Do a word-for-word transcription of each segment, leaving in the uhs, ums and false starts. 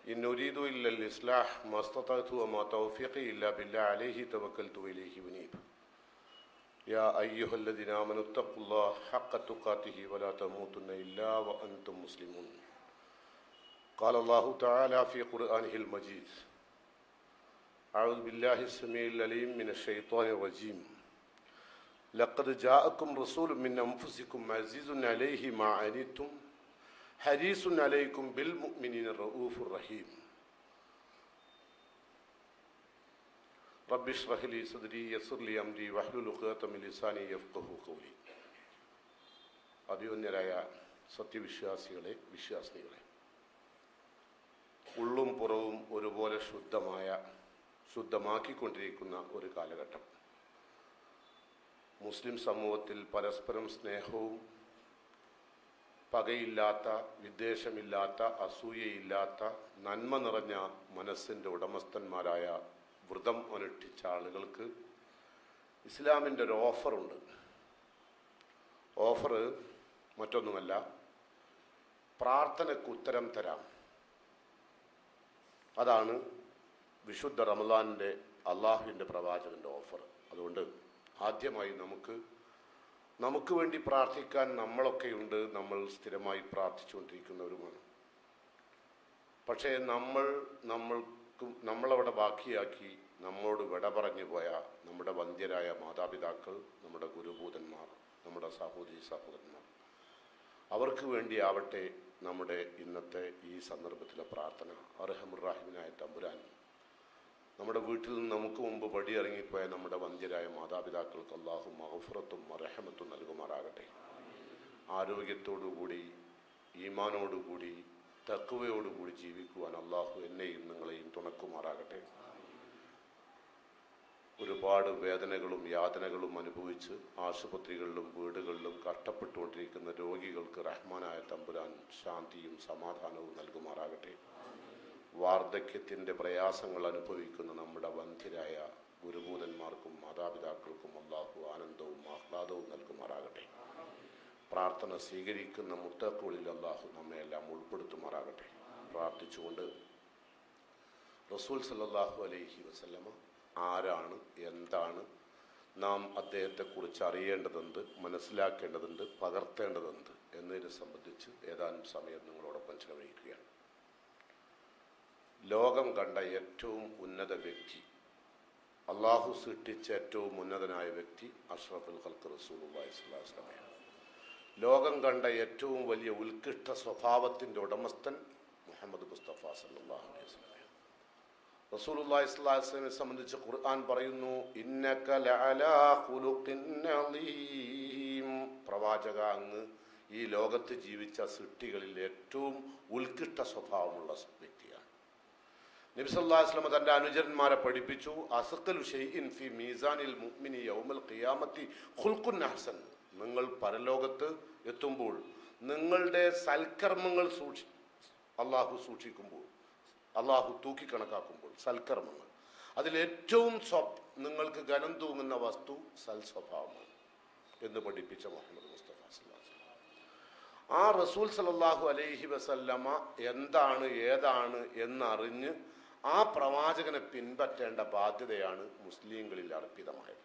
إن أريد إلا الإصلاح ما استطعت وما توفيقي إلا بالله عليه توكلت وإليه أنيب. يا أيها الذين آمنوا اتقوا الله حق تقاته ولا تموتن إلا وأنتم مسلمون. قال الله تعالى في قرآنه المجيد: أعوذ بالله السميع العليم من الشيطان الرجيم. لقد جاءكم رسول من أنفسكم عزيز عليه ما عنتم حريص عليكم بالمؤمنين الرؤوف الرحيم. رب اشرح لي صدري يسر لي أمري واحلل عقدة من لساني يفقهوا قولي. അഭിമന്യരായ സത്യവിശ്വാസികളെ, വിശ്വാസിനികളെ, ഉള്ളും പുറവും ഒരുപോലെ ശുദ്ധമായ ശുദ്ധമാക്കിക്കൊണ്ടിരിക്കുന്ന ഒരു കാലഘട്ടം. മുസ്ലിം സമൂഹത്തിൽ പരസ്പരം സ്നേഹവും പകയില്ലാത്ത, വിദ്വേഷമില്ലാത്ത, അസൂയയില്ലാത്ത, നന്മ നിറഞ്ഞ മനസ്സിൻ്റെ ഉടമസ്ഥന്മാരായ വ്രതം അനുഷ്ഠിച്ച ആളുകൾക്ക് ഇസ്ലാമിൻ്റെ ഒരു ഓഫറുണ്ട്. ഓഫർ മറ്റൊന്നുമല്ല, പ്രാർത്ഥനയ്ക്ക് ഉത്തരം തരാം. അതാണ് വിശുദ്ധ റമദാനിൻ്റെ അള്ളാഹുവിൻ്റെ പ്രവാചകൻ്റെ ഓഫർ. അതുകൊണ്ട് ആദ്യമായി നമുക്ക് നമുക്ക് വേണ്ടി പ്രാർത്ഥിക്കാൻ നമ്മളൊക്കെയുണ്ട്. നമ്മൾ സ്ഥിരമായി പ്രാർത്ഥിച്ചുകൊണ്ടിരിക്കുന്നവരുമാണ്. പക്ഷേ നമ്മൾ നമ്മൾക്ക് നമ്മളവിടെ ബാക്കിയാക്കി നമ്മോട് വിട പറഞ്ഞു പോയ നമ്മുടെ വന്ധ്യരായ മാതാപിതാക്കൾ, നമ്മുടെ ഗുരുഭൂതന്മാർ, നമ്മുടെ സഹോദരി സഹോദരന്മാർ, അവർക്ക് വേണ്ടിയാവട്ടെ നമ്മുടെ ഇന്നത്തെ ഈ സന്ദർഭത്തിലെ പ്രാർത്ഥന. അർഹമുർറാഹിമിനായ തമ്പുരാൻ, നമ്മുടെ വീട്ടിൽ നിന്ന് നമുക്ക് മുമ്പ് പടിയിറങ്ങിപ്പോയ നമ്മുടെ വന്ധ്യരായ മാതാപിതാക്കൾക്ക് അള്ളാഹു മഗ്ഫിറത്തും റഹ്മത്തും നൽകുമാറാകട്ടെ. ആരോഗ്യത്തോടുകൂടി, ഈമാനോടുകൂടി, തഖ്വയോടുകൂടി ജീവിക്കുവാൻ അള്ളാഹു എന്നെയും നിങ്ങളെയും തുണക്കുമാറാകട്ടെ. ഒരുപാട് വേദനകളും യാതനകളും അനുഭവിച്ച് ആശുപത്രികളിലും വീടുകളിലും കഷ്ടപ്പെട്ടുകൊണ്ടിരിക്കുന്ന രോഗികൾക്ക് റഹ്മാനായ തമ്പുരാൻ ശാന്തിയും സമാധാനവും നൽകുമാറാകട്ടെ. വാർദ്ധക്യത്തിൻ്റെ പ്രയാസങ്ങൾ അനുഭവിക്കുന്ന നമ്മുടെ വന്ധ്യരായ ഗുരുഭൂതന്മാർക്കും മാതാപിതാക്കൾക്കും അള്ളാഹു ആനന്ദവും ആഹ്ലാദവും നൽകുമാറാകട്ടെ. പ്രാർത്ഥന സ്വീകരിക്കുന്ന മുത്തഖ്കളിൽ അള്ളാഹു നമ്മയെല്ലാം ഉൾപ്പെടുത്തുമാറാകട്ടെ. പ്രാർത്ഥിച്ചുകൊണ്ട് റസൂൽ സല്ലല്ലാഹു അലൈഹി വസല്ലമ ആരാണ്, എന്താണ്, നാം അദ്ദേഹത്തെക്കുറിച്ച് അറിയേണ്ടതുണ്ട്, മനസ്സിലാക്കേണ്ടതുണ്ട്, പകർത്തേണ്ടതുണ്ട് എന്നതിനെ സംബന്ധിച്ച് ഏതാനും സമയം നിങ്ങളോടൊപ്പം ചെലവഴിക്കുകയാണ്. ലോകം കണ്ട ഏറ്റവും ഉന്നത വ്യക്തി, അള്ളാഹു സൃഷ്ടിച്ച ഏറ്റവും ഉന്നതനായ വ്യക്തി അഷ്റഫുൽ ഖൽഖ് റസൂലുള്ളാഹി സ്വല്ലല്ലാഹു അലൈഹി വസല്ലം. ലോകം കണ്ട ഏറ്റവും വലിയ ഉത്കൃഷ്ട സ്വഭാവത്തിൻ്റെ ഉടമസ്ഥൻ മുഹമ്മദ് മുസ്തഫ സല്ലല്ലാഹു അലൈഹി വസല്ലം. റസൂലുള്ളാഹി സ്വല്ലല്ലാഹു അലൈഹി വസല്ലമയെ സംബന്ധിച്ച് ഖുർആൻ പറയുന്നു, ഇന്നക ലഅലാ ഖുലുഖിൻ അളീം. പ്രവാചക, അങ്ങ് ഈ ലോകത്ത് ജീവിച്ച സൃഷ്ടികളിൽ ഏറ്റവും ഉത്കൃഷ്ട സ്വഭാവമുള്ള വ്യക്തിയാണ്. നബി സല്ലല്ലാഹു അലൈഹി വസല്ലം തൻ്റെ അനുചരന്മാരെ പഠിപ്പിച്ചു, അസ്ഖലു ശൈഇൻ ഫി മീസാനിൽ മുഅ്മിനി യൗമൽ ഖിയാമത്തി ഖുൽഖുൻ അഹ്സൻ. നിങ്ങൾ പരലോകത്ത് എത്തുമ്പോൾ നിങ്ങളുടെ സൽക്കർമ്മങ്ങൾ സൂക്ഷി അള്ളാഹു സൂക്ഷിക്കുമ്പോൾ, അള്ളാഹു തൂക്കിക്കണക്കാക്കുമ്പോൾ സൽക്കർമ്മങ്ങൾ, അതിലേറ്റവും സ്വ നിങ്ങൾക്ക് ഘനം തൂങ്ങുന്ന വസ്തു സൽസ്വഭാവമാണ് എന്ന് പഠിപ്പിച്ച മുഹമ്മദ് മുസ്തഫ സല്ലല്ലാഹു അലൈഹി വസല്ലം. ആ റസൂൽ സല്ലല്ലാഹു അലൈഹി വസല്ലമ എന്താണ്, ഏതാണ് എന്നറിഞ്ഞ് ആ പ്രവാചകനെ പിൻപറ്റേണ്ട ബാധ്യതയാണ് മുസ്ലിങ്ങളിൽ അർപ്പിതമായത്.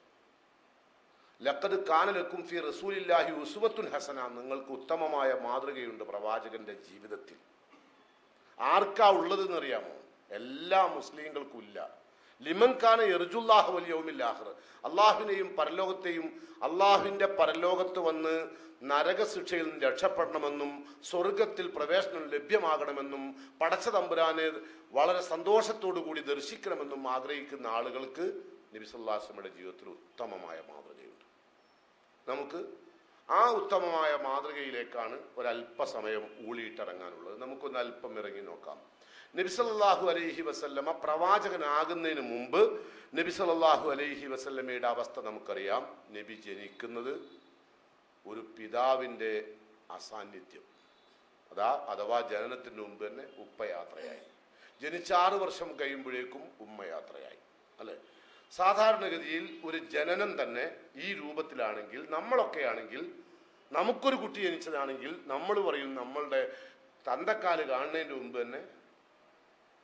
ലഖദ് കാന ലക്കും ഫി റസൂലില്ലാഹി ഉസ്വത്തുൻ ഹസന. നിങ്ങൾക്ക് ഉത്തമമായ മാതൃകയുണ്ട് പ്രവാചകന്റെ ജീവിതത്തിൽ. ആർക്കാ ഉള്ളതെന്നറിയാമോ? എല്ലാ മുസ്ലിങ്ങൾക്കും ഇല്ല. ലിമൻ കാന യർജുല്ലാഹ വൽ യൗമിൽ ആഖിർ. അള്ളാഹുവിനെയും പരലോകത്തെയും, അള്ളാഹുവിൻ്റെ പരലോകത്ത് വന്ന് നരകശിക്ഷയിൽ നിന്ന് രക്ഷപ്പെടണമെന്നും സ്വർഗത്തിൽ പ്രവേശനം ലഭ്യമാകണമെന്നും പടച്ച തമ്പുരാനെ വളരെ സന്തോഷത്തോടു കൂടി ദർശിക്കണമെന്നും ആഗ്രഹിക്കുന്ന ആളുകൾക്ക് നബി സല്ലല്ലാഹു അലൈഹി വസല്ലമയുടെ ജീവിതത്തിൽ ഉത്തമമായ മാതൃകയുണ്ട്. നമുക്ക് ആ ഉത്തമമായ മാതൃകയിലേക്കാണ് ഒരല്പസമയം ഊളിയിട്ടിറങ്ങാനുള്ളത്. നമുക്കൊന്ന് അല്പം ഇറങ്ങി നോക്കാം. നബി സല്ലല്ലാഹു അലൈഹി വസല്ലമ പ്രവാചകനാകുന്നതിന് മുമ്പ് നബി സല്ലല്ലാഹു അലൈഹി വസല്ലമയുടെ അവസ്ഥ നമുക്കറിയാം. നബി ജനിക്കുന്നത് ഒരു പിതാവിൻ്റെ അസാന്നിധ്യം, അതാ അഥവാ ജനനത്തിന് മുമ്പ് തന്നെ ഉപ്പയാത്രയായി. ജനിച്ച ആറ് വർഷം കഴിയുമ്പോഴേക്കും ഉമ്മയാത്രയായി, അല്ലെ? സാധാരണഗതിയിൽ ഒരു ജനനം തന്നെ ഈ രൂപത്തിലാണെങ്കിൽ, നമ്മളൊക്കെ ആണെങ്കിൽ, നമുക്കൊരു കുട്ടി ജനിച്ചതാണെങ്കിൽ നമ്മൾ പറയും നമ്മളുടെ തന്തക്കാല് കാണുന്നതിന് മുമ്പ് തന്നെ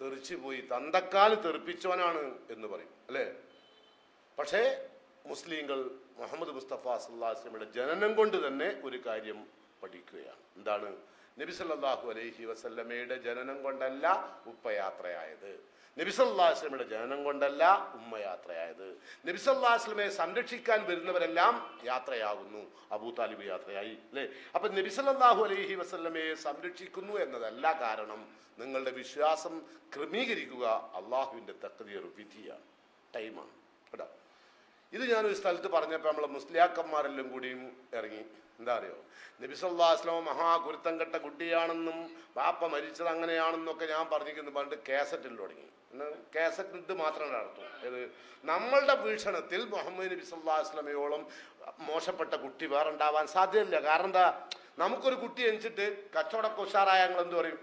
തെറിച്ചു പോയി, തന്തക്കാല് തെറിപ്പിച്ചവനാണ് എന്ന് പറയും അല്ലേ? പക്ഷേ മുസ്ലിങ്ങൾ മുഹമ്മദ് മുസ്തഫ സല്ലല്ലാഹു അലൈഹി വസല്ലമയുടെ ജനനം കൊണ്ട് തന്നെ ഒരു കാര്യം പഠിക്കുകയാണ്. എന്താണ്? നബി സല്ലല്ലാഹു അലൈഹി വസല്ലമയുടെ ജനനം കൊണ്ടല്ല ഉപ്പയാത്രയായത്, നബി സല്ലല്ലാഹു അലൈഹി വസല്ലമയുടെ ജനനം കൊണ്ടല്ല ഉമ്മയാത്രയായത്. നബി സല്ലല്ലാഹു അലൈഹി വസല്ലമയെ സംരക്ഷിക്കാൻ വരുന്നവരെല്ലാം യാത്രയാകുന്നു. അബൂ താലിബ് യാത്രയായി അല്ലേ? അപ്പൊ നബി സല്ലല്ലാഹു അലൈഹി വസല്ലമയെ സംരക്ഷിക്കുന്നു എന്നതല്ല കാരണം. നിങ്ങളുടെ വിശ്വാസം ക്രമീകരിക്കുക അള്ളാഹുവിന്റെ തഖ്ദീർ, വിധിയാണ്, ടൈമാണ് കേട്ടോ. ഇത് ഞാനൊരു സ്ഥലത്ത് പറഞ്ഞപ്പോൾ നമ്മളെ മുസ്ലിയാക്കന്മാരെല്ലാം കൂടിയും ഇറങ്ങി. എന്താ അറിയോ? നബി സല്ലല്ലാഹു അലൈഹി വസല്ലം മഹാഗുരുത്തം കെട്ട കുട്ടിയാണെന്നും ബാപ്പ മരിച്ചത് അങ്ങനെയാണെന്നൊക്കെ ഞാൻ പറഞ്ഞിരിക്കുന്നു. പണ്ട് കാസറ്റിൽ തുടങ്ങി. കാസറ്റ് ഇത് മാത്രം നടത്തും. ഇത് നമ്മളുടെ വീക്ഷണത്തിൽ മുഹമ്മദ് നബി സല്ലല്ലാഹു അലൈഹി വസല്ലമയോളം മോശപ്പെട്ട കുട്ടി വേറെ ഉണ്ടാവാൻ സാധ്യതയില്ല. കാരണം എന്താ? നമുക്കൊരു കുട്ടി ജനിച്ചിട്ട് കച്ചവടമൊക്കെ ഉഷാറായ ഞങ്ങൾ എന്ത് പറയും?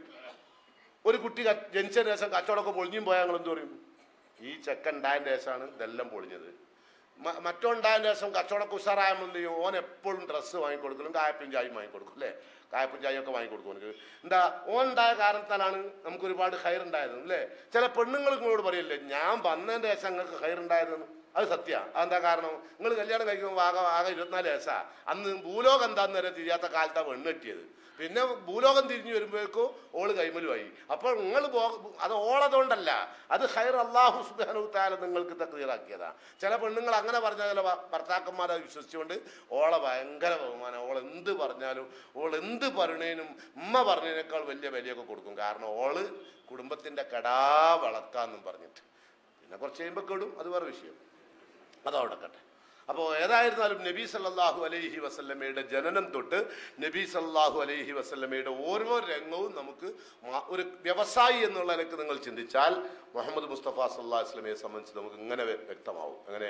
ഒരു കുട്ടി ജനിച്ചതിന് ശേഷം കച്ചവടമൊക്കെ പൊളിഞ്ഞും പോയാൽ ഞങ്ങൾ എന്ത് പറയും? ഈ ചെക്കൻ ഉണ്ടായതിൻ്റെ ശേഷമാണ് ഇതെല്ലാം പൊളിഞ്ഞത്. മറ്റുണ്ടായതിന് ശേഷം കച്ചവടമൊക്കെ ഉഷാറായാൽ ഓൻ എപ്പോഴും ഡ്രസ്സ് വാങ്ങിക്കൊടുക്കലും കായപ്പും ചായയും വാങ്ങിക്കൊടുക്കും അല്ലേ? കായപ്പും ചായയും ഒക്കെ വാങ്ങിക്കൊടുക്കും. എനിക്ക് എന്താ? ഓൻ ഉണ്ടായ കാരണത്താലാണ് നമുക്ക് ഒരുപാട് ഹൈർ ഉണ്ടായത് അല്ലേ? ചില പെണ്ണുങ്ങൾ നിങ്ങളോട് പറയില്ലേ, ഞാൻ വന്നതിൻ്റെ ശേഷം നിങ്ങൾക്ക് ഹൈർ ഉണ്ടായതെന്ന്. അത് സത്യമാണ്. അതെന്താ കാരണം? നിങ്ങൾ കല്യാണം കഴിക്കുമ്പോൾ ആകെ ആകെ ഇരുപത്തിനാല് വയസ്സാ. അന്ന് ഭൂലോകം എന്താന്ന് വരെ തിരിയാത്ത കാലത്താണ് പെണ്ണ് കെട്ടിയത്. പിന്നെ ഭൂലോകം തിരിഞ്ഞു വരുമ്പോഴേക്കും ഓള് കൈമലുമായി. അപ്പോൾ നിങ്ങൾ അത് ഓളതുകൊണ്ടല്ല, അത് ഖൈർ അല്ലാഹു സുബ്ഹാനഹു തആല നിങ്ങൾക്ക് തഖ്ദീറാക്കിയതാ. ചില പെണ്ണുങ്ങൾ അങ്ങനെ പറഞ്ഞ ചില ഭർത്താക്കന്മാരെ വിശ്വസിച്ചുകൊണ്ട് ഓളെ ഭയങ്കര ബഹുമാനം, ഓൾ എന്ത് പറഞ്ഞാലും ഓൾ എന്ത് പറയണേനും ഉമ്മ പറഞ്ഞതിനേക്കാൾ വലിയ വിലയൊക്കെ കൊടുക്കും. കാരണം ഓള് കുടുംബത്തിന്റെ കടാ വളക്കാന്നും പറഞ്ഞിട്ട്. പിന്നെ കുറച്ച് കഴിയുമ്പോൾ കെടും, അത് വേറെ വിഷയം, അതവിടെ കട്ടെ. അപ്പോൾ ഏതായിരുന്നാലും നബി സല്ലല്ലാഹു അലൈഹി വസല്ലമയുടെ ജനനം തൊട്ട് നബി സല്ലല്ലാഹു അലൈഹി വസല്ലമയുടെ ഓരോ രംഗവും നമുക്ക് ഒരു വ്യവസായി എന്നുള്ള നിലക്ക് നിങ്ങൾ ചിന്തിച്ചാൽ മുഹമ്മദ് മുസ്തഫ സല്ലല്ലാഹു അലൈഹി വസല്ലമയെ സംബന്ധിച്ച് നമുക്ക് ഇങ്ങനെ വ്യക്തമാവും. അങ്ങനെ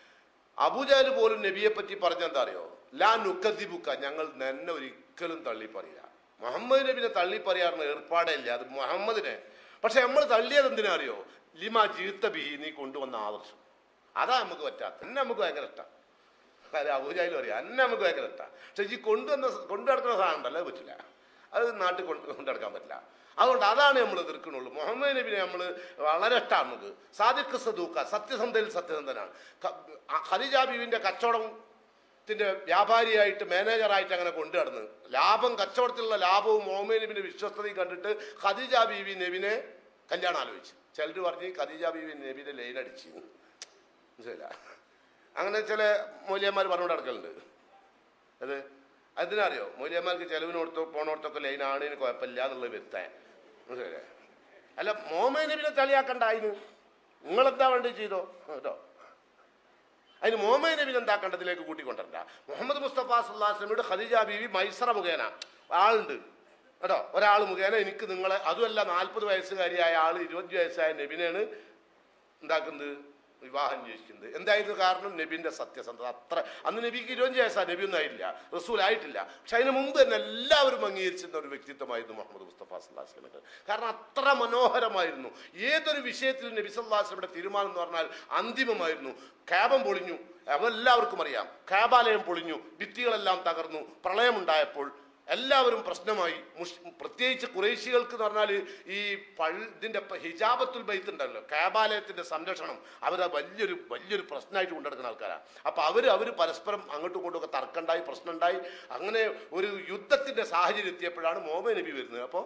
അബൂജഹൽ പോലും നബിയെ പറ്റി പറഞ്ഞെന്താ അറിയോ? ലാ നുക്കദിബുക്ക, ഞങ്ങൾ നിന്നെ ഒരിക്കലും തള്ളി പറയാ. മുഹമ്മദ് നബിനെ തള്ളി പറയാറുന്ന ഏർപ്പാടേ ഇല്ല, അത് മുഹമ്മദിനെ. പക്ഷെ നമ്മൾ തള്ളിയത് എന്തിനാ അറിയോ? ലിമാ ജീത്ത ബിഹി, നീ കൊണ്ടുവന്ന ആദർശം, അതാ നമുക്ക് പറ്റാത്ത. എന്നെ നമുക്ക് ഭയങ്കര ഇഷ്ടം. അതെ, അബൂജഹൽ പറയാം എന്നെ നമുക്ക് ഭയങ്കര ഇഷ്ടം. പക്ഷെ ഈ കൊണ്ടുവന്ന കൊണ്ടു നടക്കുന്ന സാധനം ഉണ്ടല്ലോ, അത് പറ്റില്ല, അത് നാട്ടിൽ കൊണ്ട് കൊണ്ടുനടക്കാൻ പറ്റില്ല. അതുകൊണ്ട് അതാണ് നമ്മൾ എതിർക്കണുള്ളൂ. മുഹമ്മദ് നബിനെ നമ്മൾ വളരെ ഇഷ്ടമാണ് നമുക്ക്. സാദിഖ് സദൂഖ, സത്യസന്ധയിൽ സത്യസന്ധനാണ്. ഖദീജ ബീവിന്റെ കച്ചവടത്തിന്റെ വ്യാപാരിയായിട്ട് മാനേജറായിട്ട് അങ്ങനെ കൊണ്ടു നടന്ന് ലാഭം, കച്ചവടത്തിലുള്ള ലാഭവും മുഹമ്മദ് നബിന്റെ വിശ്വസ്തതയും കണ്ടിട്ട് ഖദീജ ബീവി നബിനെ കല്യാണം ആലോചിച്ചു. ചിലർ പറഞ്ഞ് ഖദീജ ബീവി നബിനെ ലൈനടിച്ചു. മനസ്സിലായില്ല? അങ്ങനെ ചില മൗലിയന്മാർ പറഞ്ഞുകൊണ്ട് നടക്കലുണ്ട്. അത് അതിനറിയോ? മൗലിയന്മാർക്ക് ചെലവിനോടത്തോ പോണോടത്തൊക്കെ ലൈനാണിന് കുഴപ്പമില്ല എന്നുള്ളത് വരുത്താൻ. മനസ്സിലായില്ലേ? അല്ല, മുഹമ്മദ് നബിനെ തളിയാക്കണ്ടായിന് നിങ്ങളെന്താ വേണ്ടി ചെയ്തോ കേട്ടോ. അതിന് മുഹമ്മദ് നബിനെ എന്താക്കേണ്ടതിലേക്ക് കൂട്ടിക്കൊണ്ടിരണ്ട. മുഹമ്മദ് മുസ്തഫ സല്ലല്ലാഹു അലൈഹി വസല്ലമയുടെ ഖദീജ ബീവി മൈസറ മുഖേന ആളുണ്ട് കേട്ടോ, ഒരാൾ മുഖേന എനിക്ക് നിങ്ങളെ, അതുമല്ല നാൽപ്പത് വയസ്സുകാരിയായ ആള് ഇരുപത്തി വയസ്സായ നബിനെയാണ് എന്താക്കുന്നത്, വിവാഹം ചോദിക്കുന്നത്. എന്തായിരുന്നു കാരണം? നബിന്റെ സത്യസന്ധത. അത്ര അന്ന് നബിക്ക് ഇരുപത്തഞ്ച് വയസ്സാ, നബി ഒന്നും ആയില്ല, റസൂൽ ആയിട്ടില്ല. പക്ഷെ അതിന് മുമ്പ് തന്നെ എല്ലാവരും അംഗീകരിച്ചിരുന്ന ഒരു വ്യക്തിത്വമായിരുന്നു മുഹമ്മദ് മുസ്തഫ സല്ലല്ലാഹു അലൈഹി വസല്ലം. കാരണം അത്ര മനോഹരമായിരുന്നു. ഏതൊരു വിഷയത്തിലും നബി സല്ലല്ലാഹു അലൈഹി വസല്ലമയുടെ തീരുമാനം എന്ന് പറഞ്ഞാൽ അന്തിമമായിരുന്നു. കാബം പൊളിഞ്ഞു, അതെല്ലാവർക്കും അറിയാം. കാബാലയം പൊളിഞ്ഞു, ഭിത്തികളെല്ലാം തകർന്നു, പ്രളയമുണ്ടായപ്പോൾ എല്ലാവരും പ്രശ്നമായി. മുഷ് പ്രത്യേകിച്ച് ഖുറൈശികൾക്ക് എന്ന് പറഞ്ഞാൽ ഈ പള്ളി ഇതിൻ്റെ ഹിജാബത്തുൽ ബൈത്ത് ഉണ്ടല്ലോ, കാബാലയത്തിൻ്റെ സംരക്ഷണം, അവർ വലിയൊരു വലിയൊരു പ്രശ്നമായിട്ട് കൊണ്ടെടുക്കുന്ന ആൾക്കാരാണ്. അപ്പം അവർ അവർ പരസ്പരം അങ്ങോട്ടും ഇങ്ങോട്ടും ഒക്കെ തർക്കമുണ്ടായി, പ്രശ്നമുണ്ടായി. അങ്ങനെ ഒരു യുദ്ധത്തിൻ്റെ സാഹചര്യം എത്തിയപ്പോഴാണ് മുഹമ്മദ് നബി വരുന്നത്. അപ്പോൾ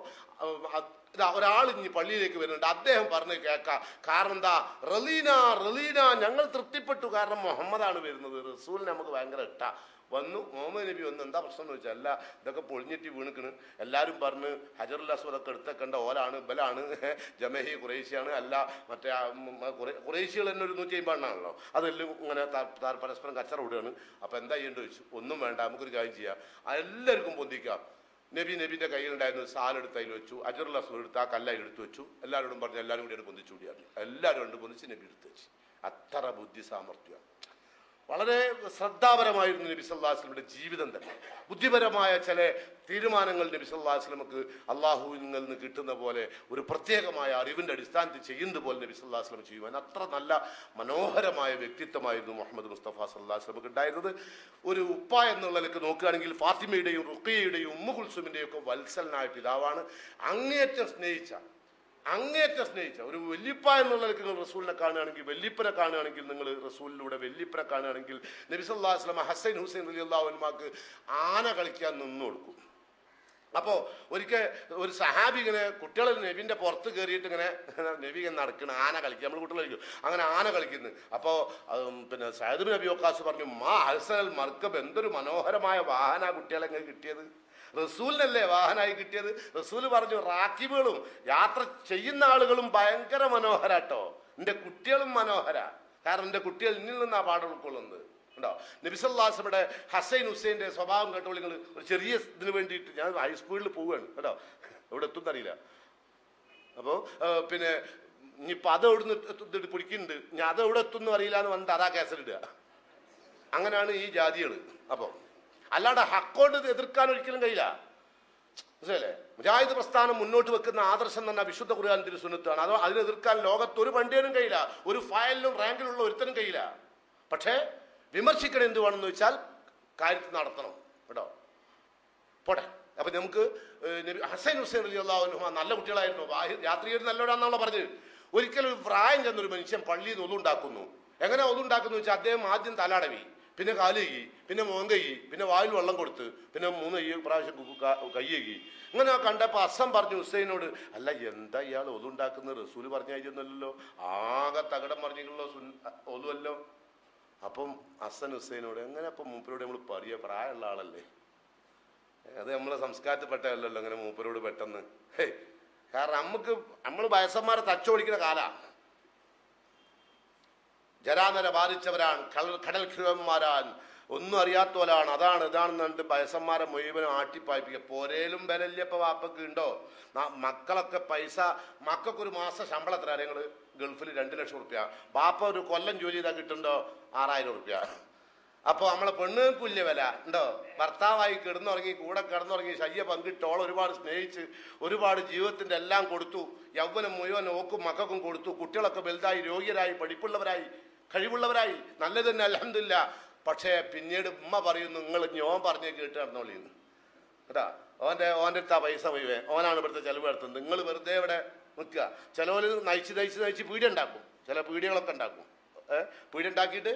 ഇതാ ഒരാൾ ഇനി പള്ളിയിലേക്ക് വരുന്നുണ്ട്, അദ്ദേഹം പറഞ്ഞ് കേൾക്കാം. കാരണം എന്താ? റലീന റലീന, ഞങ്ങൾ തൃപ്തിപ്പെട്ടു, കാരണം മുഹമ്മദാണ് വരുന്നത്, റസൂലിനെ നമുക്ക് ഭയങ്കര ഇഷ്ട. വന്നു മുഹമ്മദ് നബി വന്നു. എന്താ പ്രശ്നം എന്ന് വെച്ചാൽ, അല്ല ഇതൊക്കെ പൊളിഞ്ഞിട്ട് വീണിക്കണ്, എല്ലാവരും പറഞ്ഞ് ഹജറുൽ അസ്വദൊക്കെ എടുത്തേക്കണ്ട ഓലാണ് ബലാണ് ജമഹി ഖുറൈശിയാണ്, അല്ല മറ്റേ ഖുറൈശികൾ തന്നെ ഒരു നൂറ്റി അമ്പത് എണ്ണാണല്ലോ, അതെല്ലാം ഇങ്ങനെ പരസ്പരം കച്ചറ വിടുകയാണ്. അപ്പം എന്താ ചെയ്യേണ്ടത് ചോദിച്ചു. ഒന്നും വേണ്ട, നമുക്കൊരു കാര്യം ചെയ്യാം, എല്ലാവർക്കും പൊന്തിക്കാം. നബി നബിൻ്റെ കയ്യിലുണ്ടായിരുന്ന സാലെടുത്ത് അതിൽ വെച്ചു, ഹജറുൽ അസ്വദ് എടുത്ത് ആ കല്ലയിൽ എടുത്ത് വെച്ചു. എല്ലാവരോടും പറഞ്ഞു എല്ലാവരും കൂടിയാണ് പൊന്തിച്ചു കൂടിയാണ്. എല്ലാവരും കൊണ്ട് പൊന്തിച്ച് നബി എടുത്ത് വെച്ചു. അത്ര ബുദ്ധി സാമർഥ്യം, വളരെ ശ്രദ്ധാപരമായിരുന്നു നബി സല്ലല്ലാഹു അലൈഹി വസല്ലമയുടെ ജീവിതം തന്നെ. ബുദ്ധിപരമായ ചില തീരുമാനങ്ങൾ നബി സല്ലല്ലാഹു അലൈഹി വസല്ലമക്ക് അള്ളാഹുവിൽ നിന്ന് കിട്ടുന്ന പോലെ ഒരു പ്രത്യേകമായ അറിവിൻ്റെ അടിസ്ഥാനത്തിൽ ചെയ്യുന്നത് പോലെ നബി സല്ലല്ലാഹു അലൈഹി വസല്ലം ചെയ്യുവാൻ അത്ര നല്ല മനോഹരമായ വ്യക്തിത്വമായിരുന്നു മുഹമ്മദ് മുസ്തഫ സല്ലല്ലാഹു അലൈഹി വസല്ലമക്ക് ഉണ്ടായിരുന്നത്. ഒരു ഉപ്പ എന്നുള്ളതിലേക്ക് നോക്കുകയാണെങ്കിൽ ഫാത്തിമയുടെയും റുഖിയയുടെയും ഉമ്മു കുൽസുമിൻ്റെയും ഒക്കെ വത്സലനായ പിതാവാണ്. അങ്ങേയറ്റം സ്നേഹിച്ച അങ്ങേറ്റം സ്നേഹിച്ച ഒരു വല്യപ്പ എന്നുള്ള നിങ്ങൾ റസൂലിനെ കാണുകയാണെങ്കിൽ, വല്യപ്പനെ കാണുകയാണെങ്കിൽ, നിങ്ങൾ റസൂലിലൂടെ വല്യപ്പനെ കാണുകയാണെങ്കിൽ നബി സല്ലല്ലാഹു അലൈഹി വസല്ലം ഹസൻ ഹുസൈൻ റളിയല്ലാഹു അൻഹുമാക്ക് ആന കളിക്കാൻ നിന്നു കൊടുക്കും. അപ്പോൾ ഒരിക്കൽ ഒരു സഹാബി ഇങ്ങനെ കുട്ടികൾ നബിന്റെ പുറത്ത് കയറിയിട്ട് ഇങ്ങനെ നബി ഇങ്ങനെ നടക്കണം, ആന കളിക്കുക, നമ്മൾ കുട്ടികൾ കളിക്കും, അങ്ങനെ ആന കളിക്കുന്നു. അപ്പോൾ പിന്നെ സയ്യിദ് ബിൻ അബി വഖാസ് പറഞ്ഞു, മാ ഹസനൽ മർക്കബ്, എന്തൊരു മനോഹരമായ വാഹന കുട്ടികളെ ഇങ്ങനെ കിട്ടിയത്, റസൂലിനല്ലേ വാഹനമായി കിട്ടിയത്. റസൂൽ പറഞ്ഞു, റാക്കിബുകളും യാത്ര ചെയ്യുന്ന ആളുകളും ഭയങ്കര മനോഹരാട്ടോ, എൻ്റെ കുട്ടികളും മനോഹര, കാരണം എൻ്റെ കുട്ടികൾ എന്നിൽ നിന്നാ പാഠം ഉൾക്കൊള്ളുന്നത് ഉണ്ടോ. നബി സല്ലല്ലാഹു അലൈഹി വസല്ലമയുടെ ഹസൈൻ ഹുസൈൻ്റെ സ്വഭാവം കേട്ടോ നിങ്ങൾ. ഒരു ചെറിയ ഇതിന് വേണ്ടിയിട്ട് ഞാൻ ഹൈസ്കൂളിൽ പോവുകയാണ് കേട്ടോ, എവിടെ എത്തും അറിയില്ല. അപ്പോൾ പിന്നെ ഇനിയിപ്പോൾ അത് എവിടുന്ന് ഇത് പിടിക്കുന്നുണ്ട്, ഞാൻ അത് എവിടെ എത്തുമെന്ന് അറിയില്ല എന്ന് വന്നിട്ട് അതാ കേസരിടുക. അങ്ങനെയാണ് ഈ ജാതികൾ. അപ്പോൾ അല്ലാണ്ട് ഹക്കോട് എതിർക്കാൻ ഒരിക്കലും കഴിയില്ല, മനസ്സിലല്ലേ. മുജാഹിദ് പ്രസ്ഥാനം മുന്നോട്ട് വെക്കുന്ന ആദർശം എന്ന് പറഞ്ഞാൽ വിശുദ്ധ ഖുർആൻ തിരുസുന്നത്താണ്. അതോ അതിനെതിർക്കാൻ ലോകത്ത് ഒരു പണ്ഡിതനും കഴിയില്ല, ഒരു ഫയലിലും റാങ്കിലുള്ള ഒരുത്തനും കഴിയില്ല. പക്ഷേ വിമർശിക്കണം എന്ത് വേണമെന്ന് വെച്ചാൽ കാര്യത്തിൽ നടത്തണം കേട്ടോ. പോട്ടെ. അപ്പൊ നമുക്ക് ഹസൈൻ ഹുസൈൻ റളിയല്ലാഹു അൻഹുമാ നല്ല കുട്ടികളായിരുന്നു, രാത്രിയിൽ നല്ലവരാന്നാണല്ലോ പറഞ്ഞത്. ഒരിക്കലും ഒരു പ്രായം ചെന്നൊരു മനുഷ്യൻ പള്ളിയിൽ നിന്ന് ഒതുണ്ടാക്കുന്നു. എങ്ങനെ ഒതുണ്ടാക്കുന്നു വെച്ചാൽ അദ്ദേഹം ആദ്യം തലാടവി, പിന്നെ കാല് കൈ, പിന്നെ മോൻ കൈ, പിന്നെ വായിൽ വെള്ളം കൊടുത്ത്, പിന്നെ മൂന്ന് കൈ പ്രാവശ്യം കൈ കൈ. ഇങ്ങനെ കണ്ടപ്പോൾ അസം പറഞ്ഞു ഹുസൈനോട്, അല്ല എന്താ ഇയാൾ ഒതുണ്ടാക്കുന്നത്, റസൂല് പറഞ്ഞായിരുന്നല്ലോ, ആകെ തകടം പറഞ്ഞിട്ടുള്ള ഒതുവല്ലോ. അപ്പം ഹസൻ ഹുസൈനോട്, എങ്ങനെ അപ്പം മൂപ്പരോട് നമ്മൾ പറയുക, പ്രായമുള്ള ആളല്ലേ, അത് നമ്മളെ സംസ്കാരത്തിൽപ്പെട്ടതല്ലല്ലോ അങ്ങനെ മൂപ്പരോട് പെട്ടെന്ന്. ഹേ, കാരണം നമുക്ക് നമ്മൾ വയസ്സന്മാരെ തച്ചോടിക്കുന്ന കാലാണ്, ജരാനര ബാധിച്ചവരാണ്, കടൽ കടൽ ക്ഷുരന്മാരാൻ, ഒന്നും അറിയാത്തവരാണ്, അതാണ് ഇതാണെന്ന് പറഞ്ഞിട്ട് വയസ്സന്മാരെ മുഴുവനും ആട്ടിപ്പായിപ്പിക്കുക. പോരേലും ബലല്യപ്പ വാപ്പക്ക് ഉണ്ടോ, മക്കളൊക്കെ പൈസ, മക്കൾക്കൊരു മാസം ശമ്പളം എത്ര, നിങ്ങൾ ഗൾഫിൽ രണ്ട് ലക്ഷം റുപ്യ, ബാപ്പ ഒരു കൊല്ലം ജോലി ചെയ്താൽ കിട്ടുന്നുണ്ടോ ആറായിരം റുപ്യ. അപ്പോൾ നമ്മളെ പെണ്ണുകൾക്കും ഇല്ല വില ഉണ്ടോ, ഭർത്താവായി കിടന്നുറങ്ങി കൂടെ കിടന്നുറങ്ങി ശയ്യ പങ്കിട്ടോൾ ഒരുപാട് സ്നേഹിച്ച് ഒരുപാട് ജീവിതത്തിൻ്റെ എല്ലാം കൊടുത്തു, യൗവനം മുഴുവൻ ഓക്കും മക്കൾക്കും കൊടുത്തു, കുട്ടികളൊക്കെ വലുതായി രോഗ്യരായി പഠിപ്പുള്ളവരായി കഴിവുള്ളവരായി, നല്ലത് തന്നെ അൽഹംദുലില്ലാ. പക്ഷേ പിന്നീട് ഉമ്മ പറയുന്നു, നിങ്ങൾ ഞാൻ പറഞ്ഞേ കേട്ട് നടന്നോളിന്ന് കേട്ടാ, ഓൻ്റെ ഓൻ്റെ അടുത്ത് ആ പൈസ മുഴുവൻ ഓനാണ് ഇവിടുത്തെ ചെലവ് നടത്തുന്നത്, നിങ്ങൾ വെറുതെ ഇവിടെ നിൽക്കുക. ചിലവർ നയിച്ച് നയിച്ച് നയിച്ച് പീടിക ഉണ്ടാക്കും, ചില പീടികളൊക്കെ ഉണ്ടാക്കും. ഏഹ് പീടിക ഉണ്ടാക്കിയിട്ട്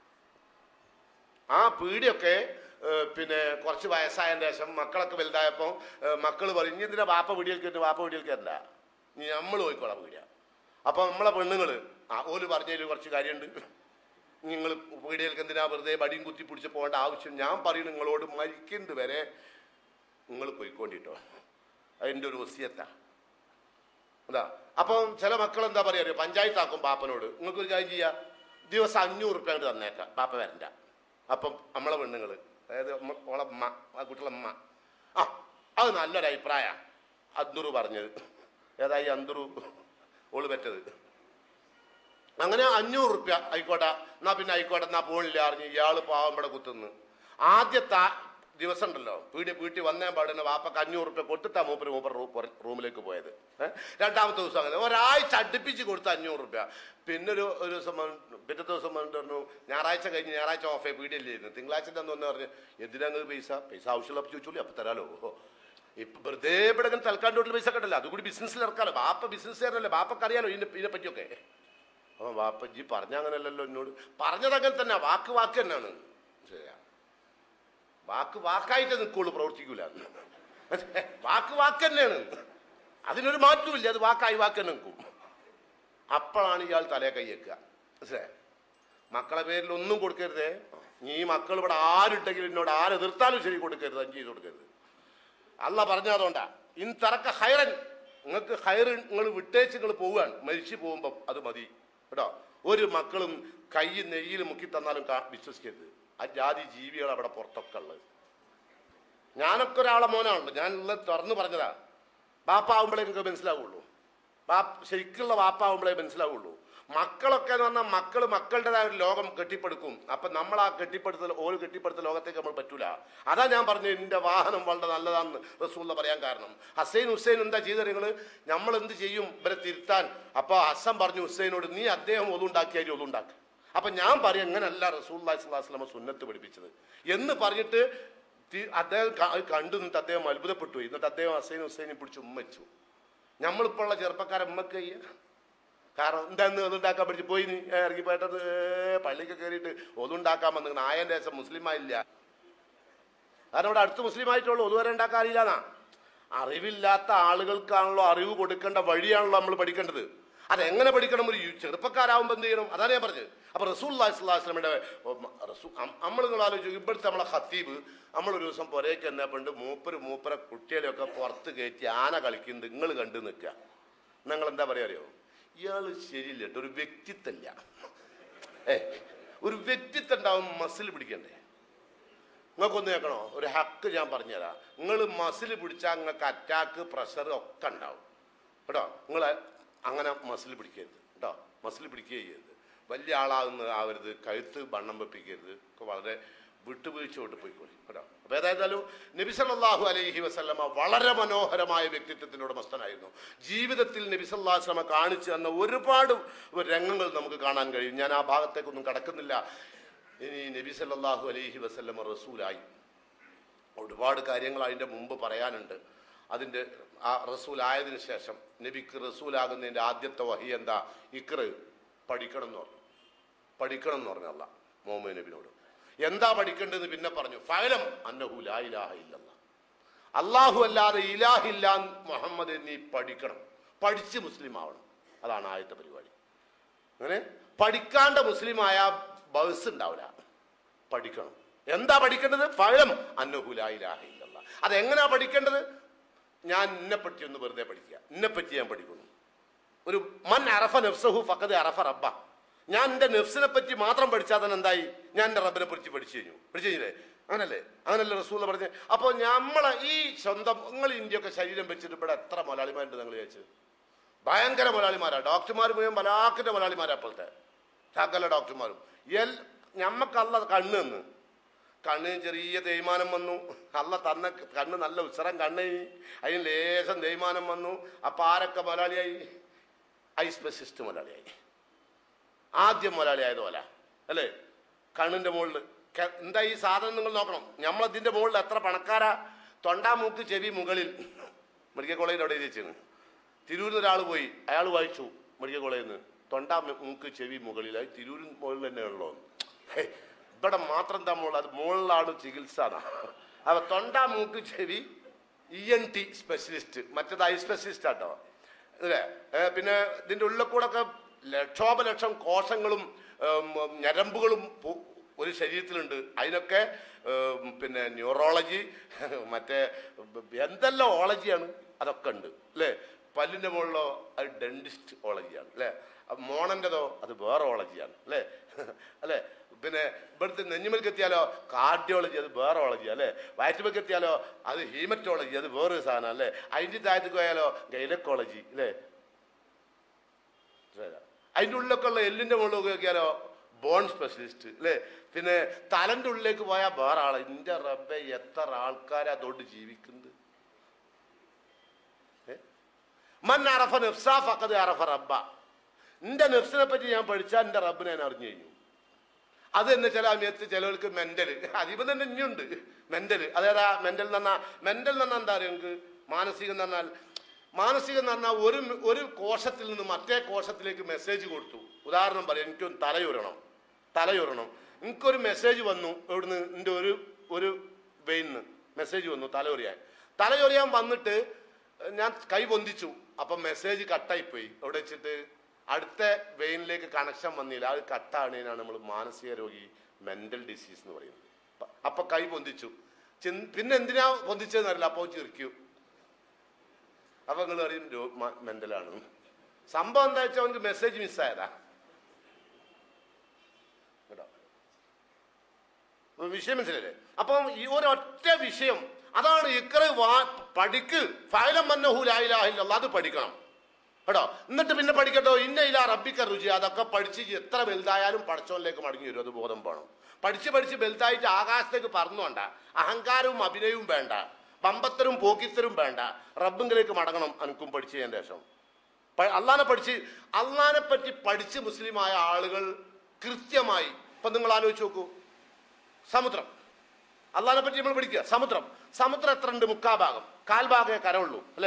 ആ പീടിയൊക്കെ പിന്നെ കുറച്ച് വയസ്സായതിന് ശേഷം മക്കളൊക്കെ വലുതായപ്പോൾ മക്കൾ പറയും, ഇനി എന്തിനാ വാപ്പ പീടികൾക്ക് കയറ്റി, വാപ്പ പീടികൾക്ക് തരണ്ട, ഇനി നമ്മൾ പോയിക്കോളാം പീടിക. അപ്പം നമ്മളെ പെണ്ണുങ്ങൾ ആ ഓല് പറഞ്ഞതിൽ കുറച്ച് കാര്യമുണ്ട്, നിങ്ങൾ പീടികൾക്ക് എന്തിനാ വെറുതെ വടിയും കുത്തി പിടിച്ച് പോകേണ്ട ആവശ്യം, ഞാൻ പറയും നിങ്ങളോട് മരിക്കുന്നത് വരെ നിങ്ങൾ പോയിക്കൊണ്ടിട്ടോ, അതിൻ്റെ ഒരു വസിയത്താ അതാ. അപ്പം ചില മക്കൾ എന്താ പറയുക അറിയോ, പഞ്ചായത്താക്കും ബാപ്പനോട്, നിങ്ങൾക്കൊരു കാര്യം ചെയ്യാം, ദിവസം അഞ്ഞൂറ് റുപ്യ കൊണ്ട് തന്നേക്കാം, ബാപ്പ വരണ്ട. അപ്പം നമ്മളെ പെണ്ണുങ്ങൾ, അതായത് ഓളെ അമ്മ, ആ കുട്ടികളെ അമ്മ, ആ അത് നല്ലൊരു അഭിപ്രായ അന്തുറു പറഞ്ഞത്, ഏതായി അന്തുറു ഓള് പറ്റത്. അങ്ങനെ അഞ്ഞൂറ് റുപ്യ ആയിക്കോട്ടെ, എന്നാ പിന്നെ ആയിക്കോട്ടെ, എന്നാ പോണില്ല അറിഞ്ഞ് ഇയാള് പാവം ഇവിടെ കുത്തുന്നു. ആദ്യത്തെ ദിവസം ഉണ്ടല്ലോ വീട്ടിൽ വീട്ടിൽ വന്നേ പാടുന്ന വാപ്പക്ക് അഞ്ഞൂറ് റുപ്യ കൊടുത്തിട്ടാ മൂപ്പര് മൂപ്പർ റൂമിലേക്ക് പോയത്. ഏഹ് രണ്ടാമത്തെ ദിവസം അങ്ങനെ ഒരാഴ്ച അടുപ്പിച്ച് കൊടുത്ത അഞ്ഞൂറ് റുപ്യ. പിന്നെ ഒരു ഒരു ദിവസം പിറ്റത്തെ ദിവസം പറഞ്ഞു ഞായറാഴ്ച കഴിഞ്ഞ് ഞായറാഴ്ച ഓഫേ പീടിയല്ലായിരുന്നു, തിങ്കളാഴ്ച തന്നെ ഒന്ന് പറഞ്ഞ് എന്തിനാ പൈസ പൈസ ആവശ്യമുള്ള ചോദിച്ചോളൂ, അപ്പൊ തരാലോ. ഇപ്പൊ വെറുതെ ഇവിടെ അങ്ങനെ തൽക്കാലം ടോട്ടിൽ പൈസ കണ്ടല്ലോ, അതുകൂടി ബിസിനസ്സിൽ ഇറക്കാലോ, ബാപ്പ ബിസിനസ്സുകാരനല്ലേ, ബാപ്പക്ക് അറിയാലോ ഇതിനെ ഇതിനെ പറ്റിയൊക്കെ. അപ്പൊ ബാപ്പജി പറഞ്ഞ അങ്ങനെയല്ലല്ലോ എന്നോട് പറഞ്ഞതങ്ങനെ തന്നെ, വാക്ക് വാക്ക് തന്നെയാണ്, ശരിയാ, വാക്ക് വാക്കായിട്ട് നിൽക്കുള്ളൂ, പ്രവർത്തിക്കൂല. വാക്ക് വാക്ക് തന്നെയാണ്, അതിനൊരു മാറ്റമില്ല, അത് വാക്കായി വാക്ക് തന്നെ നിൽക്കും. അപ്പോഴാണ് ഇയാൾ തലയെ കൈയ്യേക്കുക. മനസ്സിലായി? മക്കളെ പേരിൽ ഒന്നും കൊടുക്കരുതേ. ഈ മക്കൾ ഇവിടെ ആരുണ്ടെങ്കിലും എന്നോട് ആരെതിർത്താലും ശരി കൊടുക്കരുത്, അഞ്ച് ചെയ്ത് കൊടുക്കരുത്. അല്ല പറഞ്ഞതുകൊണ്ടാ ഇൻ തറക്ക ഹൈറൻ, നിങ്ങൾക്ക് ഹൈർ നിങ്ങൾ വിട്ടേച്ച് നിങ്ങൾ പോവുകയാണ്, മരിച്ചു പോകുമ്പം അത് മതി കേട്ടോ. ഒരു മക്കളും കൈ നെയ്യിൽ മുക്കി തന്നാലും വിശ്വസിക്കരുത്. ആ ജാതി ജീവികൾ അവിടെ പുറത്തൊക്കെ ഉള്ളത്. ഞാനൊക്കെ ഒരാളെ മോനാണല്ലോ, ഞാനുള്ളത് തുറന്നു പറഞ്ഞതാ. വാപ്പാവുമ്പോഴേ നിങ്ങൾക്ക് മനസ്സിലാവുള്ളൂ, വാപ്പ് ശരിക്കുള്ള വാപ്പാവുമ്പോഴേ മനസ്സിലാവുള്ളൂ. മക്കളൊക്കെ എന്ന് പറഞ്ഞാൽ മക്കൾ മക്കളുടേതായ ഒരു ലോകം കെട്ടിപ്പടുക്കും. അപ്പൊ നമ്മൾ ആ കെട്ടിപ്പടുത്തൽ ഓരോ കെട്ടിപ്പടുത്ത ലോകത്തേക്ക് നമ്മൾ പറ്റൂല. അതാ ഞാൻ പറഞ്ഞു എന്റെ വാഹനം വളരെ നല്ലതാണെന്ന് റസൂലുള്ള പറയാൻ കാരണം. ഹസൈൻ ഹുസൈൻ എന്താ ചെയ്ത നിങ്ങൾ, നമ്മൾ എന്ത് ചെയ്യും ഇവരെ തിരുത്താൻ? അപ്പൊ ഹസൻ പറഞ്ഞു ഹുസൈനോട്, നീ അദ്ദേഹം ഒതുണ്ടാക്കിയാലും ഒതുണ്ടാക്കുക. അപ്പൊ ഞാൻ പറയും എങ്ങനെയല്ല റസൂലുള്ളാഹി സ്വല്ലല്ലാഹു അലൈഹി വസല്ലം സുന്നത്ത് പഠിപ്പിച്ചത് എന്ന് പറഞ്ഞിട്ട് അദ്ദേഹം കണ്ടു നിന്നിട്ട് അദ്ദേഹം അത്ഭുതപ്പെട്ടു. എന്നിട്ട് അദ്ദേഹം ഹസൈൻ ഹുസൈനെ പിടിച്ച് ഉമ്മച്ചു. നമ്മളിപ്പോൾ ഉള്ള ചെറുപ്പക്കാരെ ഉമ്മക്ക് കഴിയ. കാരണം എന്താന്ന് ഒന്നുണ്ടാക്കാൻ പഠിച്ച് പോയി ഇറങ്ങി പോയിട്ടത് പള്ളിക്ക് കയറിയിട്ട് ഒന്നുണ്ടാക്കാൻ വന്നു. നായൻ്റെ ശേഷം മുസ്ലിമായില്ല. കാരണം ഇവിടെ അടുത്ത് മുസ്ലിമായിട്ടുള്ളൂ, ഒതുവരെ ഉണ്ടാക്കാൻ അറിയില്ലെന്നാ. അറിവില്ലാത്ത ആളുകൾക്കാണല്ലോ അറിവ് കൊടുക്കേണ്ട വഴിയാണല്ലോ നമ്മൾ പഠിക്കേണ്ടത്. അതെങ്ങനെ പഠിക്കണം? ഒരു ചെറുപ്പക്കാരാകുമ്പോൾ എന്ത് ചെയ്യണം? അതാണ് ഞാൻ പറഞ്ഞത്. അപ്പൊ റസൂലുള്ളാഹി സ്വല്ലല്ലാഹു അലൈഹി വസല്ലമയുടെ നമ്മൾ നിങ്ങൾ ആലോചിച്ചു, ഇവിടുത്തെ നമ്മളെ ഖത്തീബ് നമ്മളൊരു ദിവസം പുരയ്ക്ക് എന്നാ പണ്ട് മൂപ്പര് മൂപ്പര കുട്ടികളെയൊക്കെ പുറത്ത് കയറ്റി ആന കളിക്കുന്നത് നിങ്ങൾ കണ്ടു നിൽക്കുക. നിങ്ങൾ എന്താ പറയാ അറിയോ? ഇയാൾ ശരിയില്ല കേട്ടോ, ഒരു വ്യക്തിത്വമില്ല. ഏ ഒരു വ്യക്തിത്വം ഉണ്ടാവും, മസിൽ പിടിക്കണ്ടേ? നിങ്ങൾക്കൊന്ന് കേൾക്കണോ? ഒരു ഹക്ക് ഞാൻ പറഞ്ഞുതരാം. നിങ്ങൾ മസിൽ പിടിച്ചാൽ നിങ്ങൾക്ക് അറ്റാക്ക്, പ്രഷർ ഒക്കെ ഉണ്ടാവും കേട്ടോ. നിങ്ങൾ അങ്ങനെ മസിൽ പിടിക്കരുത് കേട്ടോ. മസിൽ പിടിക്കുകയും ചെയ്യരുത്. വലിയ ആളാകുന്ന ആവരുത്, കഴുത്ത് വണ്ണം വെപ്പിക്കരുത്. ഒക്കെ വളരെ വിട്ടുവീഴ്ച കൊണ്ട് പോയിക്കോളി കേട്ടോ. അപ്പോൾ ഏതായാലും നബി സല്ലല്ലാഹു അലൈഹി വസല്ലമ വളരെ മനോഹരമായ വ്യക്തിത്വത്തിൻ്റെ ഉടമസ്ഥനായിരുന്നു. ജീവിതത്തിൽ നബി സല്ലല്ലാഹു അലൈഹി വസല്ലമ കാണിച്ചു തന്ന ഒരുപാട് രംഗങ്ങൾ നമുക്ക് കാണാൻ കഴിയും. ഞാൻ ആ ഭാഗത്തേക്കൊന്നും കടക്കുന്നില്ല. ഇനി നബി സല്ലല്ലാഹു അലൈഹി വസല്ലമ റസൂലായി. ഒരുപാട് കാര്യങ്ങൾ അതിൻ്റെ മുമ്പ് പറയാനുണ്ട്. അതിൻ്റെ ആ റസൂലായതിനു ശേഷം നബിക്ക് റസൂലാകുന്നതിൻ്റെ ആദ്യത്തെ വഹി എന്താ? ഇഖ്റ, പഠിക്കണം എന്ന് പറഞ്ഞു. പഠിക്കണം എന്ന് പറഞ്ഞല്ല മുഹമ്മദ് നബിനോട്. എന്താ പഠിക്കേണ്ടതെന്ന് പിന്നെ പറഞ്ഞു. ഫഅലം അന്നഹു ലാ ഇലാഹ ഇല്ലല്ലാഹ്, അല്ലാഹു അല്ലാതെ ഇലാഹില്ല മുഹമ്മദ്, നീ പഠിക്കണം, പഠിച്ച് മുസ്ലിം ആവണം. അതാണ് ആദ്യത്തെ പരിപാടി. അങ്ങനെ പഠിക്കാണ്ട് മുസ്ലിമായ ബസ് ഉണ്ടാവില്ല. പഠിക്കണം. എന്താ പഠിക്കേണ്ടത്? ഫഅലം അന്നഹു ലാ ഇലാഹ ഇല്ലല്ലാഹ്. അതെങ്ങനെയാ പഠിക്കേണ്ടത്? ഞാൻ ഇന്നെപ്പറ്റി ഒന്ന് വെറുതെ പഠിക്കുക. ഇന്നെപ്പറ്റി ഞാൻ പഠിക്കുന്നു. ഒരു മൻ അറഫ നഫ്സഹു ഫഖദ് അറഫ റബ്ബ. ഞാൻ എൻ്റെ നെഫ്സിനെ പറ്റി മാത്രം പഠിച്ചാൽ തന്നെ എന്തായി? ഞാൻ എൻ്റെ റബ്ബിനെ പറ്റി പഠിച്ചു കഴിഞ്ഞു. പഠിച്ചു കഴിഞ്ഞില്ലേ? അങ്ങനല്ലേ? അങ്ങനല്ലേ റസൂൽ പറഞ്ഞ്. അപ്പോൾ നമ്മളെ ഈ സ്വന്തം നിങ്ങൾ ഇന്ത്യയൊക്കെ ശരീരം വെച്ചിട്ട് ഇവിടെ എത്ര മുതലാളിമാരുണ്ട് നിങ്ങൾ വിചാരിച്ചത്? ഭയങ്കര മുതലാളിമാരാണ്. ഡോക്ടർമാർ മുഴുവൻ ബലാക്കിൻ്റെ മുതലാളിമാരാണ് അപ്പോഴത്തെ സകല ഡോക്ടർമാരും. എൽ ഞമ്മക്കല്ല കണ്ണ് നിന്ന് കണ്ണിന് ചെറിയ തേയ്മാനം വന്നു. അല്ല തന്ന കണ്ണ് നല്ല ഉത്സരം കണ്ണ്, അതിന് ലേശം തേയ്മാനം വന്നു. അപ്പം ആരൊക്കെ മുതലാളിയായി? Eye specialist മുതലാളിയായി. ആദ്യം മുതലാളിയായത് പോലെ അല്ലേ? കണ്ണിൻ്റെ മുകളിൽ എന്താ ഈ സാധനം നിങ്ങൾ നോക്കണം. നമ്മളതിൻ്റെ മുകളിൽ എത്ര പണക്കാരാ? തൊണ്ടാ മൂക്ക് ചെവി മുകളിൽ. മെഡിക്കൽ കോളേജിൽ അവിടെ എഴുതിച്ചാണ്. തിരൂരിൽ നിന്ന് ഒരാൾ പോയി, അയാൾ വായിച്ചു മെഡിക്കൽ കോളേജിൽ നിന്ന് തൊണ്ടാ മൂക്ക് ചെവി മുകളിലായി. തിരൂരിൽ മുകളിൽ തന്നെ ഉള്ളൂ. ഇവിടെ മാത്രം തമ്മിലുള്ള അത് മുകളിലാണ് ചികിത്സ. അപ്പൊ തൊണ്ടാ മൂക്ക് ചെവി ഇ എൻ ടി സ്പെഷ്യലിസ്റ്റ്, മറ്റേത് ഐ സ്പെഷ്യലിസ്റ്റ് ആട്ടോ അല്ലേ? പിന്നെ ഇതിൻ്റെ ഉള്ളിൽ കൂടെ ഒക്കെ ലക്ഷോപലക്ഷം കോശങ്ങളും ഞരമ്പുകളും ഒരു ശരീരത്തിലുണ്ട്. അതിനൊക്കെ പിന്നെ ന്യൂറോളജി, മറ്റേ എന്തെല്ലാം ഓളജിയാണ്, അതൊക്കെ ഉണ്ട് അല്ലേ? പല്ലിൻ്റെ മുകളിലോ അത് ഡെന്റിസ്റ്റ് ഓളജിയാണ് അല്ലേ? മോണൻ്റെതോ അത് വേറെ ഓളജിയാണ് അല്ലേ? അല്ലേ? പിന്നെ ഇവിടുത്തെ നെഞ്ഞുമൽക്ക് എത്തിയാലോ കാർഡിയോളജി, അത് വേറെ ഓളജിയാണ് അല്ലേ? വയറ്റുമൽക്ക് എത്തിയാലോ അത് ഹീമറ്റോളജി, അത് വേറൊരു സാധനം അല്ലേ? അതിൻ്റെ താഴത്തേക്ക് പോയാലോ ഗൈനക്കോളജി അല്ലേ? അതിൻ്റെ ഉള്ളിലൊക്കെ ഉള്ള എല്ലിൻ്റെ മുകളിലൊക്കെ നോക്കിയാലോ ബോൺ സ്പെഷ്യലിസ്റ്റ് അല്ലേ? പിന്നെ തലൻ്റെ ഉള്ളിലേക്ക് പോയാൽ വേറെ ആളെ. എൻ്റെ റബ്ബെ എത്ര ആൾക്കാരെ അതുകൊണ്ട് ജീവിക്കുന്നത്. മൻ അറഫ നഫ്സ ഫഖദ് അറഫ റബ്ബ. എൻ്റെ നെഫ്സിനെ പറ്റി ഞാൻ പഠിച്ചാൽ എൻ്റെ റബ്ബിനെ ഞാൻ അറിഞ്ഞു കഴിഞ്ഞു. അത് തന്നെ ചില സമയത്ത് ചിലവർക്ക് മെന്റൽ, അതിപ്പം തന്നെ ഇനിയുണ്ട് മെന്റൽ. അതേതാ മെന്റൽ എന്ന് പറഞ്ഞാൽ? മെന്റൽ എന്ന് പറഞ്ഞാൽ എന്താ പറയുക നിങ്ങൾക്ക്? മാനസികം എന്ന് പറഞ്ഞാൽ, മാനസികം എന്ന് പറഞ്ഞാൽ ഒരു ഒരു കോശത്തിൽ നിന്ന് മറ്റേ കോശത്തിലേക്ക് മെസ്സേജ് കൊടുത്തു. ഉദാഹരണം പറയാം, എനിക്കൊന്ന് തലയുരണം തലയുരണം എനിക്കൊരു മെസ്സേജ് വന്നു. എവിടുന്ന്? എൻ്റെ ഒരു ഒരു വെയിന്ന് മെസ്സേജ് വന്നു തലയൊറിയാൻ. തലയൊറിയാൻ വന്നിട്ട് ഞാൻ കൈ പൊന്തിച്ചു. അപ്പം മെസ്സേജ് കട്ടായിപ്പോയി. എവിടെ വെച്ചിട്ട്? അടുത്ത വെയിനിലേക്ക് കണക്ഷൻ വന്നില്ല. അത് കട്ടാണേനാണ് നമ്മൾ മാനസിക രോഗി, മെന്റൽ ഡിസീസ് എന്ന് പറയുന്നത്. അപ്പൊ കൈ പൊന്തിച്ചു. പിന്നെ എന്തിനാ പൊന്തിച്ചതെന്ന് അറിയില്ല. അപ്പോൾ ചിരിക്കൂ. അപ്പൊ നിങ്ങൾ അറിയും മെന്റലാണ്. സംഭവം എന്താ വെച്ചാൽ അവർക്ക് മെസ്സേജ് മിസ്സായതാ കേട്ടോ. വിഷയം മനസ്സിലല്ലേ? അപ്പം ഈ ഒരൊറ്റ വിഷയം അതാണ് ഇഖ്റ, പഠിക്ക്. ഫഅലം അന്നഹു ലാ ഇലാഹ ഇല്ലല്ലാഹ്, അത് പഠിക്കണം കേട്ടോ. എന്നിട്ട് പിന്നെ പഠിക്കട്ടോ ഇന്ന ഇലാ റബ്ബിക റുജി. അതൊക്കെ പഠിച്ച് എത്ര വലുതായാലും പടച്ചോനിലേക്ക് മടങ്ങി വരും. അത് ബോധം വേണം. പഠിച്ച് പഠിച്ച് വലുതായിട്ട് ആകാശത്തേക്ക് പറന്നുകൊണ്ട. അഹങ്കാരവും അഭിനയവും വേണ്ട, പമ്പത്തരും പോക്കിത്തരും വേണ്ട. റബ്ബിങ്കിലേക്ക് മടങ്ങണം. അനക്കും പഠിച്ചു കഴിഞ്ഞ ശേഷം അള്ളാനെ പഠിച്ച് അള്ളാനെ പറ്റി പഠിച്ച് മുസ്ലിമായ ആളുകൾ കൃത്യമായി. ഇപ്പൊ നിങ്ങൾ ആലോചിച്ച് നോക്കൂ, സമുദ്രം, അള്ളാനെ പറ്റി നമ്മൾ പഠിക്കുക. സമുദ്രം സമുദ്രം എത്ര ഉണ്ട്? മുക്കാ ഭാഗം, കാൽഭാഗമേ കരമുള്ളൂ അല്ലേ?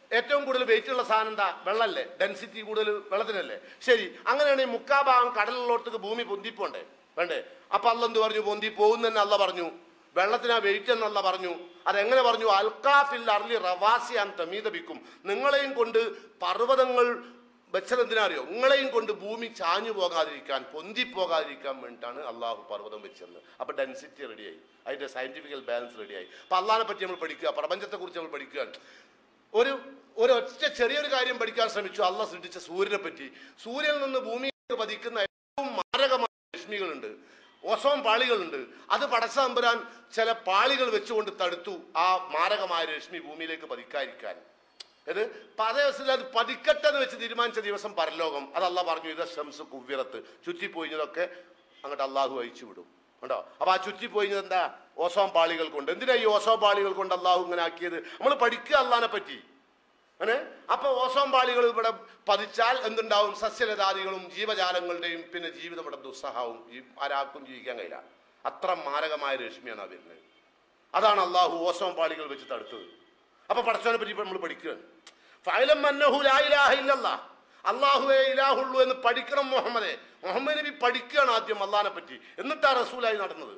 ഏറ്റവും കൂടുതൽ വെയിറ്റ് ഉള്ള സാധനം എന്താ? വെള്ളമല്ലേ? ഡെൻസിറ്റി കൂടുതൽ വെള്ളത്തിനല്ലേ? ശരി, അങ്ങനെയാണെങ്കിൽ മുക്കാ ഭാഗം കടലിലോട്ടേക്ക് ഭൂമി പൊന്തിപ്പോണ്ടേ വേണ്ടേ? അപ്പൊ അല്ല എന്ത് പറഞ്ഞു? പൊന്തി പോകുന്നെന്നെ അല്ല പറഞ്ഞു. വെള്ളത്തിനാ വെയിറ്റ് എന്നല്ല പറഞ്ഞു. അതെങ്ങനെ പറഞ്ഞു? അൽക്കാഫിൽ അർലി റവാസിയാൻ തമീദബിക്കും. നിങ്ങളെയും കൊണ്ട് പർവ്വതങ്ങൾ വെച്ചതെന്തിനാ അറിയോ? നിങ്ങളെയും കൊണ്ട് ഭൂമി ചാഞ്ഞു പോകാതിരിക്കാൻ, പൊന്തിപ്പോകാതിരിക്കാൻ വേണ്ടിയിട്ടാണ് അള്ളാഹു പർവ്വതം വെച്ചത്. അപ്പൊ ഡെൻസിറ്റി റെഡിയായി, അതിന്റെ സയന്റിഫിക്കൽ ബാലൻസ് റെഡിയായി. അപ്പൊ അള്ളാഹിനെ പറ്റി നമ്മൾ പഠിക്കുക, പ്രപഞ്ചത്തെ കുറിച്ച് നമ്മൾ പഠിക്കുക. ഒരു ഒരു ഒറ്റ ചെറിയൊരു കാര്യം പഠിക്കാൻ ശ്രമിച്ചു. അള്ളാഹ് സൃഷ്ടിച്ച സൂര്യനെ പറ്റി. സൂര്യനിൽ നിന്ന് ഭൂമിയിലേക്ക് പതിക്കുന്ന ഏറ്റവും മാരകമായ രശ്മികളുണ്ട്, ഓസോൺ പാളികളുണ്ട്. അത് പടച്ച തമ്പുരാൻ ചില പാളികൾ വെച്ചുകൊണ്ട് തടുത്തു ആ മാരകമായ രശ്മി ഭൂമിയിലേക്ക് പതിക്കാതിരിക്കാൻ. ഇത് അതേ ദിവസത്തിൽ അത് പതിക്കട്ടെ എന്ന് വെച്ച് തീരുമാനിച്ച ദിവസം പരലോകം. അത് അള്ളാഹ് പറഞ്ഞു, ഇത് ഷംസ് കുവ്വിറത്ത്, ചുറ്റിപ്പോയിഞ്ഞതൊക്കെ അങ്ങോട്ട് അള്ളാഹു അയച്ചു വിടും. ഉണ്ടോ? അപ്പൊ ആ ചുറ്റിപ്പോയിഞ്ഞത് എന്താ? ഓസോൺ പാളികൾ കൊണ്ട്. എന്തിനാ ഈ ഓസോൺ പാളികൾ കൊണ്ട് അള്ളാഹു ഇങ്ങനെ ആക്കിയത്? നമ്മൾ പഠിക്കുക അള്ളാഹിനെ പറ്റി. അങ്ങനെ അപ്പൊ ഓസോൺ പാളികൾ ഇവിടെ പതിച്ചാൽ എന്തുണ്ടാവും? സസ്യലതാദികളും ജീവജാലങ്ങളുടെയും പിന്നെ ജീവിതം ഇവിടെ ദുസ്സഹാവും, ആരാക്കും ജീവിക്കാൻ കഴിയില്ല. അത്ര മാരകമായ രശ്മിയാണ് ആ വരുന്നത്. അതാണ് അള്ളാഹു ഓസോൺ പാളികൾ വെച്ച് തടുത്തത്. അപ്പൊ പടച്ചവനെ പറ്റി നമ്മൾ പഠിക്കുകയാണ്. ഫഅലം അന്നഹു ലാ ഇലാഹ ഇല്ലല്ലാഹ്, അള്ളാഹുവേ ഇലാഹുള്ളൂ എന്ന് പഠിക്കണം മുഹമ്മദെ. മുഹമ്മദ് നബി പഠിക്കുകയാണ് ആദ്യം അള്ളാഹിനെ പറ്റി, എന്നിട്ടാ റസൂലായി നടന്നത്.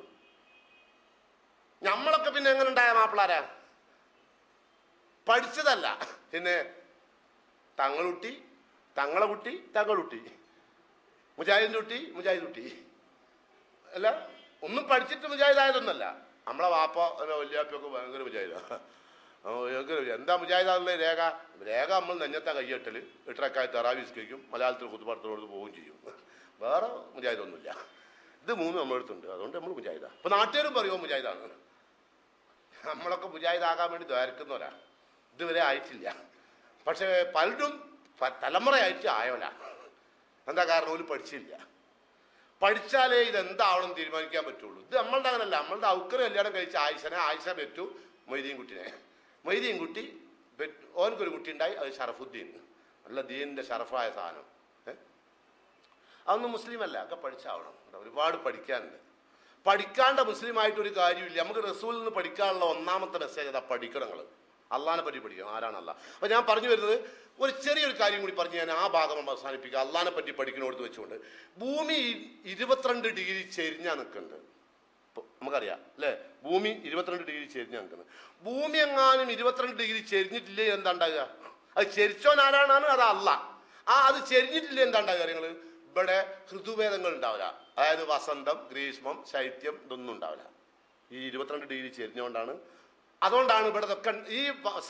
നമ്മളൊക്കെ പിന്നെ എങ്ങനെ ഉണ്ടായ മാപ്പിളാരാ? പഠിച്ചതല്ല, പിന്നെ തങ്ങളുട്ടി, തങ്ങളെ കുട്ടി, തങ്ങളുട്ടി, മുജാഹിദിന്റെ കുട്ടി, മുജാഹിദ് കുട്ടി അല്ല. ഒന്നും പഠിച്ചിട്ട് മുജാഹിദായതൊന്നല്ല. നമ്മളെ വാപ്പ വല്യാപ്പൊക്കെ ഭയങ്കര മുജാഹിദാ. എന്താ മുജാഹിദാന്നുള്ള രേഖ? രേഖ നമ്മൾ നെഞ്ഞത്താ കയ്യെട്ടല്, എട്ടരക്കായി തറാവീസ് കഴിക്കും, മലയാളത്തിൽ കുത്തുപാടത്തോട് പോവുകയും ചെയ്യും. വേറെ മുജാഹിദൊന്നുമില്ല. ഇത് മൂന്ന് നമ്മളെടുത്തുണ്ട്, അതുകൊണ്ട് നമ്മൾ മുജാഹിദാ. അപ്പൊ നാട്ടുകാരും പറയുമോ മുജാഹിദാണ്. നമ്മളൊക്കെ മുജാഹിദാകാൻ വേണ്ടി ദ്വാരക്കുന്നവരാ, ഇതുവരെ ആയിട്ടില്ല. പക്ഷെ പലരും തലമുറയായിട്ട് ആയോല. എന്താ കാരണം? ഒരു പഠിച്ചില്ല. പഠിച്ചാലേ ഇതെന്താവണം തീരുമാനിക്കാൻ പറ്റുള്ളൂ. ഇത് നമ്മളുടെ അങ്ങനല്ല. നമ്മളുടെ ഔക്കറ് കല്യാണം കഴിച്ച ആയിഷനെ, ആയിഷ പെറ്റു മൊയ്തീൻ കുട്ടിനെ. മൊയ്തീൻ കുട്ടി ഓനക്കൊരു കുട്ടി ഉണ്ടായി, അത് ഷറഫുദ്ദീൻ. നല്ല ദീനിന്റെ ഷറഫായ സാധനം. ഏഹ് അതൊന്നും മുസ്ലിം അല്ല, ഒക്കെ പഠിച്ചാവണം. ഒരുപാട് പഠിക്കാനുണ്ട്. പഠിക്കാണ്ട മുസ്ലിമായിട്ടൊരു കാര്യമില്ല. നമുക്ക് റസൂലിൽ നിന്ന് പഠിക്കാനുള്ള ഒന്നാമത്തെ മെസ്സേജ് അതാ, പഠിക്കണം. നിങ്ങൾ അള്ളാഹിനെ പറ്റി പഠിക്കണം. ആരാണ് അള്ളാഹ്? അപ്പൊ ഞാൻ പറഞ്ഞു വരുന്നത് ഒരു ചെറിയൊരു കാര്യം കൂടി പറഞ്ഞ് ഞാൻ ആ ഭാഗം അവസാനിപ്പിക്കുക. അള്ളാഹിനെ പറ്റി പഠിക്കണോടുത്ത് വെച്ചുകൊണ്ട് ഭൂമി ഇരുപത്തിരണ്ട് ഡിഗ്രി ചെരിഞ്ഞാ നിൽക്കുന്നുണ്ട്. നമുക്കറിയാം അല്ലേ? ഭൂമി ഇരുപത്തിരണ്ട് ഡിഗ്രി ചെരിഞ്ഞാ നിൽക്കുന്നത്. ഭൂമി എങ്ങാനും ഇരുപത്തിരണ്ട് ഡിഗ്രി ചെരിഞ്ഞിട്ടില്ലേ എന്താ ഉണ്ടാകുക? അത് ചെരിച്ചോൻ ആരാണാണ്? അത് അല്ല. ആ അത് ചെരിഞ്ഞിട്ടില്ലേ എന്താ ഉണ്ടാകുക? നിങ്ങള് ഇവിടെ ഋതുഭേദങ്ങൾ ഉണ്ടാവില്ല. അതായത് വസന്തം, ഗ്രീഷ്മം, ശൈത്യം ഇതൊന്നും ഉണ്ടാവില്ല. ഈ ഇരുപത്തിരണ്ട് ഡിഗ്രി ചെരിഞ്ഞുകൊണ്ടാണ്. അതുകൊണ്ടാണ് ഇവിടെ ഇതൊക്കെ ഈ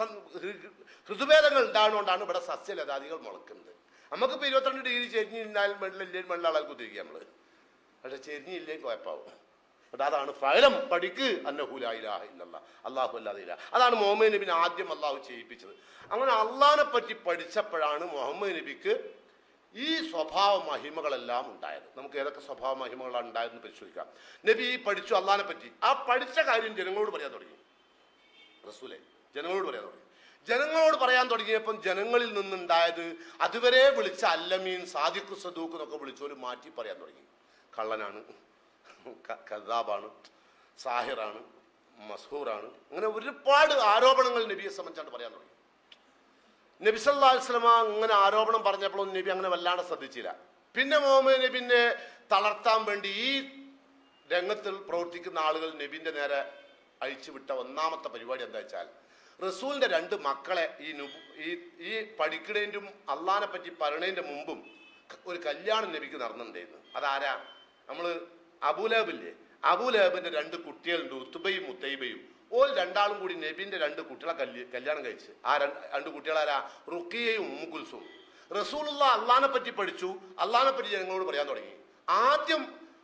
ഋതുഭേദങ്ങൾ ഉണ്ടാകുന്നതുകൊണ്ടാണ് ഇവിടെ സസ്യലതാദികൾ മുളക്കുന്നത്. നമുക്കിപ്പോൾ ഇരുപത്തിരണ്ട് ഡിഗ്രി ചെരിഞ്ഞിരുന്നാലും വെള്ളില്ലേ വെള്ളാളാൽ കുത്തിരിക്കുക നമ്മള്. പക്ഷെ ചെരിഞ്ഞില്ലേ കുഴപ്പമാവും. അതാണ് ഫഅലം, പഠിക്ക്, അന്നഹു ലാ ഇലാഹ ഇല്ലല്ലാഹ്, അല്ലാഹു അല്ലാതെ ഇലാഹ. അതാണ് മുഹമ്മദ് നബിനെ ആദ്യം അള്ളാഹു ചെയ്യിപ്പിച്ചത്. അങ്ങനെ അള്ളാഹിനെ പറ്റി പഠിച്ചപ്പോഴാണ് മുഹമ്മദ് നബിക്ക് ഈ സ്വഭാവ മഹിമകളെല്ലാം ഉണ്ടായത്. നമുക്ക് ഏതൊക്കെ സ്വഭാവ മഹിമകളാണ് ഉണ്ടായതെന്ന് പരിശോധിക്കാം. നബി പഠിച്ചു അള്ളാഹിനെ പറ്റി. ആ പഠിച്ച കാര്യം ജനങ്ങളോട് പറയാൻ തുടങ്ങി. റസൂലെ ജനങ്ങളോട് പറയാൻ തുടങ്ങി. ജനങ്ങളോട് പറയാൻ തുടങ്ങിയപ്പം ജനങ്ങളിൽ നിന്നുണ്ടായത് അതുവരെ വിളിച്ച അല്ലമീൻ, സാദിഖ്, സദൂഖ് എന്നൊക്കെ വിളിച്ചോര് മാറ്റി പറയാൻ തുടങ്ങി. കള്ളനാണ്, കദാബാണ്, സാഹിറാണ്, മസ്ഹൂറാണ്, അങ്ങനെ ഒരുപാട് ആരോപണങ്ങൾ നബിയെ സംബന്ധിച്ചാണ് പറയാൻ തുടങ്ങി. നബി സല്ലല്ലാഹു അലൈഹി വസല്ലമ അങ്ങനെ ആരോപണം പറഞ്ഞപ്പോഴൊന്നും നബി അങ്ങനെ വല്ലാതെ ശ്രദ്ധിച്ചില്ല. പിന്നെ മുഹമ്മദ് നബിനെ തളർത്താൻ വേണ്ടി ഈ രംഗത്തിൽ പ്രവർത്തിക്കുന്ന ആളുകൾ നബിന്റെ നേരെ അഴിച്ചുവിട്ട ഒന്നാമത്തെ പരിപാടി എന്താ വെച്ചാൽ, റസൂലിന്റെ രണ്ട് മക്കളെ ഈ ഈ ഈ പഠിക്കണേന്റും അള്ളാഹിനെ പറ്റി പറയണേന്റെ മുമ്പും ഒരു കല്യാണം നബിക്ക് നടന്നിട്ടുണ്ടായിരുന്നു. അതാരാ? നമ്മള് അബൂലഹബില്ലേ, അബൂലഹബിന്റെ രണ്ട് കുട്ടികളുണ്ട്, ഉത്ബയും മുത്തൈബയും. ഓൽ രണ്ടാളും കൂടി നബിന്റെ രണ്ട് കുട്ടികളെ കല്യ കല്യാണം കഴിച്ച്. ആ രണ്ട് കുട്ടികളാരാ? റുഖിയയും ഉമ്മു കുൽസും. റസൂലുള്ള അള്ളാഹിനെ പറ്റി പഠിച്ചു, അള്ളാഹിനെ പറ്റി ജനങ്ങളോട് പറയാൻ തുടങ്ങി. ആദ്യം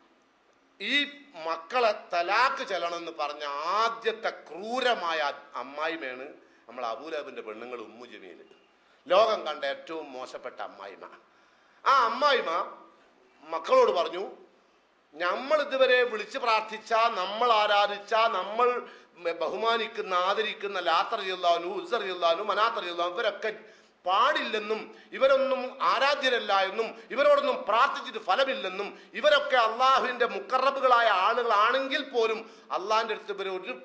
ഈ മക്കളെ തലാക്ക് ചെല്ലണം എന്ന് പറഞ്ഞ ആദ്യത്തെ ക്രൂരമായ അമ്മായിമയാണ് നമ്മൾ അബൂലഹബിന്റെ പെണ്ണുങ്ങൾ ഉമ്മു ജമീല്. ലോകം കണ്ട ഏറ്റവും മോശപ്പെട്ട അമ്മായിമ. ആ അമ്മായിമ മക്കളോട് പറഞ്ഞു, നമ്മൾ ഇതുവരെ വിളിച്ച് പ്രാർത്ഥിച്ച, നമ്മൾ ആരാധിച്ച, നമ്മൾ ബഹുമാനിക്കുന്ന, ആദരിക്കുന്ന ലാത്ത് റളിയല്ലാഹു അൻഹു, ഉസ്സ റളിയല്ലാഹു അൻഹു, മനാത്ത് റളിയല്ലാഹു അൻഹു ഇവരൊക്കെ പാടില്ലെന്നും ഇവരൊന്നും ആരാധ്യരല്ല എന്നും ഇവരോടൊന്നും പ്രാർത്ഥിച്ചിട്ട് ഫലമില്ലെന്നും ഇവരൊക്കെ അള്ളാഹുവിന്റെ മുഖറബുകളായ ആളുകളാണെങ്കിൽ പോലും അള്ളാഹിന്റെ അടുത്ത് ഇവർ ഒരു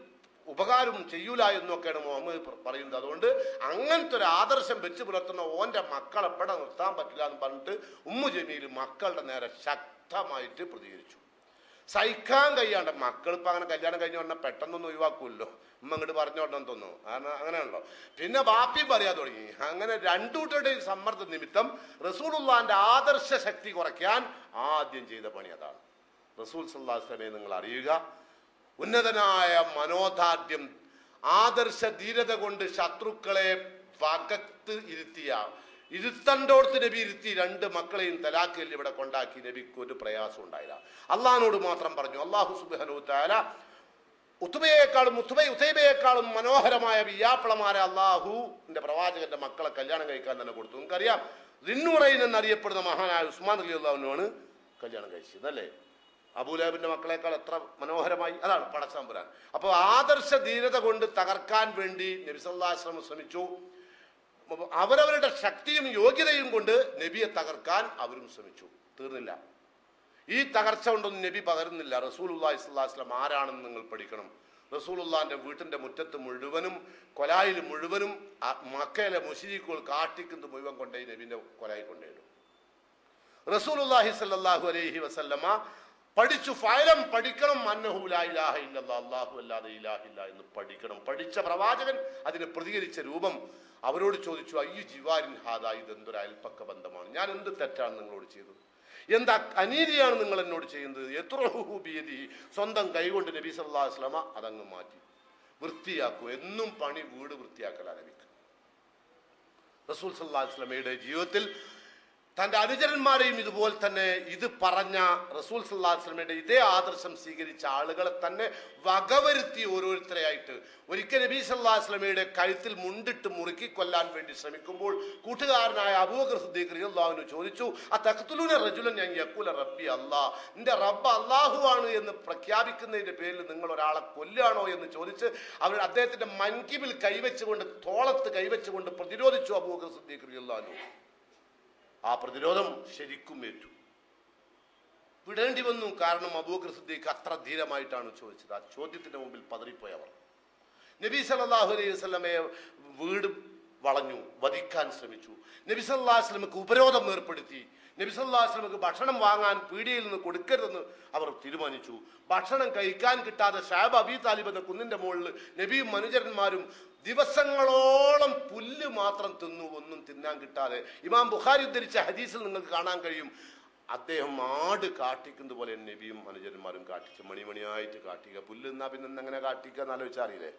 ഉപകാരം ചെയ്യൂല എന്നൊക്കെയാണ് മുഹമ്മദ് പറയുന്നത്. അതുകൊണ്ട് അങ്ങനത്തെ ഒരു ആദർശം വെച്ച് പുലർത്തുന്ന ഓന്റെ മക്കളെ പെട നിർത്താൻ പറ്റില്ല എന്ന് പറഞ്ഞിട്ട് ഉമ്മു ജമീൽ മക്കളുടെ നേരെ ശക്തമായിട്ട് പ്രതികരിച്ചു. സഹിക്കാൻ കഴിയാണ്ട് മക്കൾ ഇപ്പം അങ്ങനെ കല്യാണം കഴിഞ്ഞ ഉടനെ പെട്ടെന്നൊന്നും ഒഴിവാക്കുമല്ലോ, ഉമ്മ അങ്ങോട്ട് പറഞ്ഞോണ്ടെന്ന് തോന്നുന്നു. കാരണം അങ്ങനെയാണല്ലോ. പിന്നെ ബാപ്പി പറയാൻ തുടങ്ങി. അങ്ങനെ രണ്ടുകൂട്ടരുടെയും സമ്മർദ്ദ നിമിത്തം റസൂലുള്ളാന്റെ ആദർശ ശക്തി കുറയ്ക്കാൻ ആദ്യം ചെയ്ത പണി അതാണ്. റസൂൽ സല്ലല്ലാഹു അലൈഹി വസല്ലമയെ നിങ്ങൾ അറിയുക, ഉന്നതനായ മനോദാർഢ്യം ആദർശ ധീരത കൊണ്ട് ശത്രുക്കളെ വകത്ത് ഇരുത്തിയ ഇരുത്തണ്ടോടത്ത് നബി ഇരുത്തി രണ്ട് മക്കളെയും തലാഖിൽ ഇവിടെ കൊണ്ടാക്കി. നബിക്ക് ഒരു പ്രയാസം ഉണ്ടായില്ല. അള്ളാഹിനോട് മാത്രം പറഞ്ഞു. അള്ളാഹു സുബ്ഹാനഹു വ തആല ഉത്ബയെക്കാളും ഉത്ബ ഉതൈബയെക്കാളും മനോഹരമായ വിയാപ്പളമാരെ അള്ളാഹുവിന്റെ പ്രവാചകന്റെ മക്കളെ കല്യാണം കഴിക്കാൻ തന്നെ കൊടുത്തു. നമുക്കറിയാം, ദിന്നുറൈൻ എന്നറിയപ്പെടുന്ന മഹാനായ ഉസ്മാൻ റളിയല്ലാഹു അൻഹുവാണ് കല്യാണം കഴിച്ചത് അല്ലേ. അബൂലഹബിന്റെ മക്കളെക്കാൾ എത്ര മനോഹരമായി. അതാണ് പടച്ചതമ്പുരാൻ. അപ്പോൾ ആദർശ ധീരത കൊണ്ട് തകർക്കാൻ വേണ്ടി നബി സല്ലല്ലാഹു അലൈഹി വസല്ലം ശ്രമിച്ചു. അവരവരുടെ ശക്തിയും യോഗ്യതയും കൊണ്ട് നബിയെ തകർക്കാൻ അവരും ശ്രമിച്ചു. തീർന്നില്ല. ഈ തകർച്ച കൊണ്ടൊന്നും നബി പകരുന്നില്ല. റസൂലുള്ളാഹി സ്വല്ലല്ലാഹു അലൈഹി വസല്ലം ആരാണെന്ന് നിങ്ങൾ പഠിക്കണം. റസൂലുള്ളാഹിന്റെ വീട്ടിന്റെ മുറ്റത്ത് മുഴുവനും കൊലായിൽ മുഴുവനും മക്കയിലെ മുശ്രിക്കുകൾ കാട്ടിക്കുന്നത് മുഴുവൻ കൊണ്ടേ നബിന്റെ കൊലായി കൊണ്ടേയിടും. റസൂലുള്ളാഹി സ്വല്ലല്ലാഹു അലൈഹി വസല്ലമ പഠിച്ചു. ഫയലം പഠിക്കണം. അന്നഹു ലാ ഇലാഹ ഇല്ലല്ലാഹ്, അല്ലാഹു അല്ലാതെ ഇലാഹില്ല എന്ന് പഠിക്കണം. പഠിച്ച പ്രവാചകൻ അതിനെ പ്രതികരിച്ച രൂപം അവരോട് ചോദിച്ചു, അയ്യു ജിവാരിൻ ഹാദാ, ഇതെന്തൊരു അയൽപ്പക്ക ബന്ധമാണ്, ഞാൻ എന്ത് തെറ്റാണ് നിങ്ങളോട് ചെയ്തത്, എന്താ അനീതിയാണ് നിങ്ങൾ എന്നോട് ചെയ്യുന്നത്. എത്രഹു ബിയദി, സ്വന്തം കൈകൊണ്ട് നബി സല്ലല്ലാഹു അലൈഹി വസല്ലമ അതങ്ങ് മാറ്റി വൃത്തിയാക്കൂ. എന്നും പണി വീട് വൃത്തിയാക്കലാ നബിക്ക്. റസൂൽ സല്ലല്ലാഹു അലൈഹി വസല്ലമയുടെ ജീവിതത്തിൽ തന്റെ അനുചരന്മാരെയും ഇതുപോലെ തന്നെ ഇത് പറഞ്ഞ റസൂൽ സല്ലല്ലാഹു അലൈഹി വസല്ലമയുടെ ഇതേ ആദർശം സ്വീകരിച്ച ആളുകളെ തന്നെ വകവരുത്തി ഓരോരുത്തരെയായിട്ട്. ഒരിക്കൽ നബി സല്ലല്ലാഹു അലൈഹി വസല്ലമയുടെ കഴുത്തിൽ മുണ്ടിട്ട് മുറുക്കി കൊല്ലാൻ വേണ്ടി ശ്രമിക്കുമ്പോൾ കൂട്ടുകാരനായ അബൂബക്കർ സിദ്ദീഖ് റളിയല്ലാഹു അൻഹു ചോദിച്ചു, അതഖ്തുലൂന റജുലൻ അൻ യഖൂല റബ്ബി അല്ലാഹ്, നിന്റെ റബ്ബ് അല്ലാഹു ആണ് എന്ന് പ്രഖ്യാപിക്കുന്നതിന്റെ പേരിൽ നിങ്ങൾ ഒരാളെ കൊല്ലാണോ എന്ന് ചോദിച്ച് അവർ അദ്ദേഹത്തിന്റെ മൻകിബിൽ കൈവച്ചുകൊണ്ട് തോളത്ത് കൈവച്ചുകൊണ്ട് പ്രതിരോധിച്ചു അബൂബക്കർ സിദ്ദീഖ് റളിയല്ലാഹു അൻഹു. ആ പ്രതിരോധം ശരിക്കും ഏറ്റു. വിടേണ്ടി വന്നു. കാരണം അബൂബക്കർ സിദ്ദീഖ് അത്ര ധീരമായിട്ടാണ് ചോദിച്ചത്. ആ ചോദ്യത്തിന്റെ മുമ്പിൽ പതറിപ്പോയവർ നബി സല്ലല്ലാഹു അലൈഹി വസല്ലമയെ വീട് വളഞ്ഞു, വധിക്കാൻ ശ്രമിച്ചു. നബി സല്ലല്ലാഹു അലൈഹി വസല്ലമക്ക് ഉപരോധം ഏർപ്പെടുത്തി. നബി സല്ലല്ലാഹു അലൈഹി വസല്ലമക്ക് ഭക്ഷണം വാങ്ങാൻ പീടികയിൽ നിന്ന് കൊടുക്കരുതെന്ന് അവർ തീരുമാനിച്ചു. ഭക്ഷണം കഴിക്കാൻ കിട്ടാതെ ഷഅബ് അബീ താലിബ് എന്ന കുന്നിന്റെ മുകളിൽ നബിയും അനുചരന്മാരും ദിവസങ്ങളോളം പുല്ല് മാത്രം തിന്നു, ഒന്നും തിന്നാൻ കിട്ടാതെ. ഇമാം ബുഖാരി ഉദ്ധരിച്ച ഹദീസിൽ നിങ്ങൾക്ക് കാണാൻ കഴിയും, അദ്ദേഹം ആട് കാട്ടിക്കുന്നത് പോലെ നബിയും അനുചരന്മാരും കാട്ടിച്ച് മണിമണിയായിട്ട് കാട്ടിക്കുക. പുല്ല് തിന്നാ പിന്നെ എങ്ങനെ കാട്ടിക്കുക എന്ന് ആലോചിച്ചാൽ അറിയില്ലേ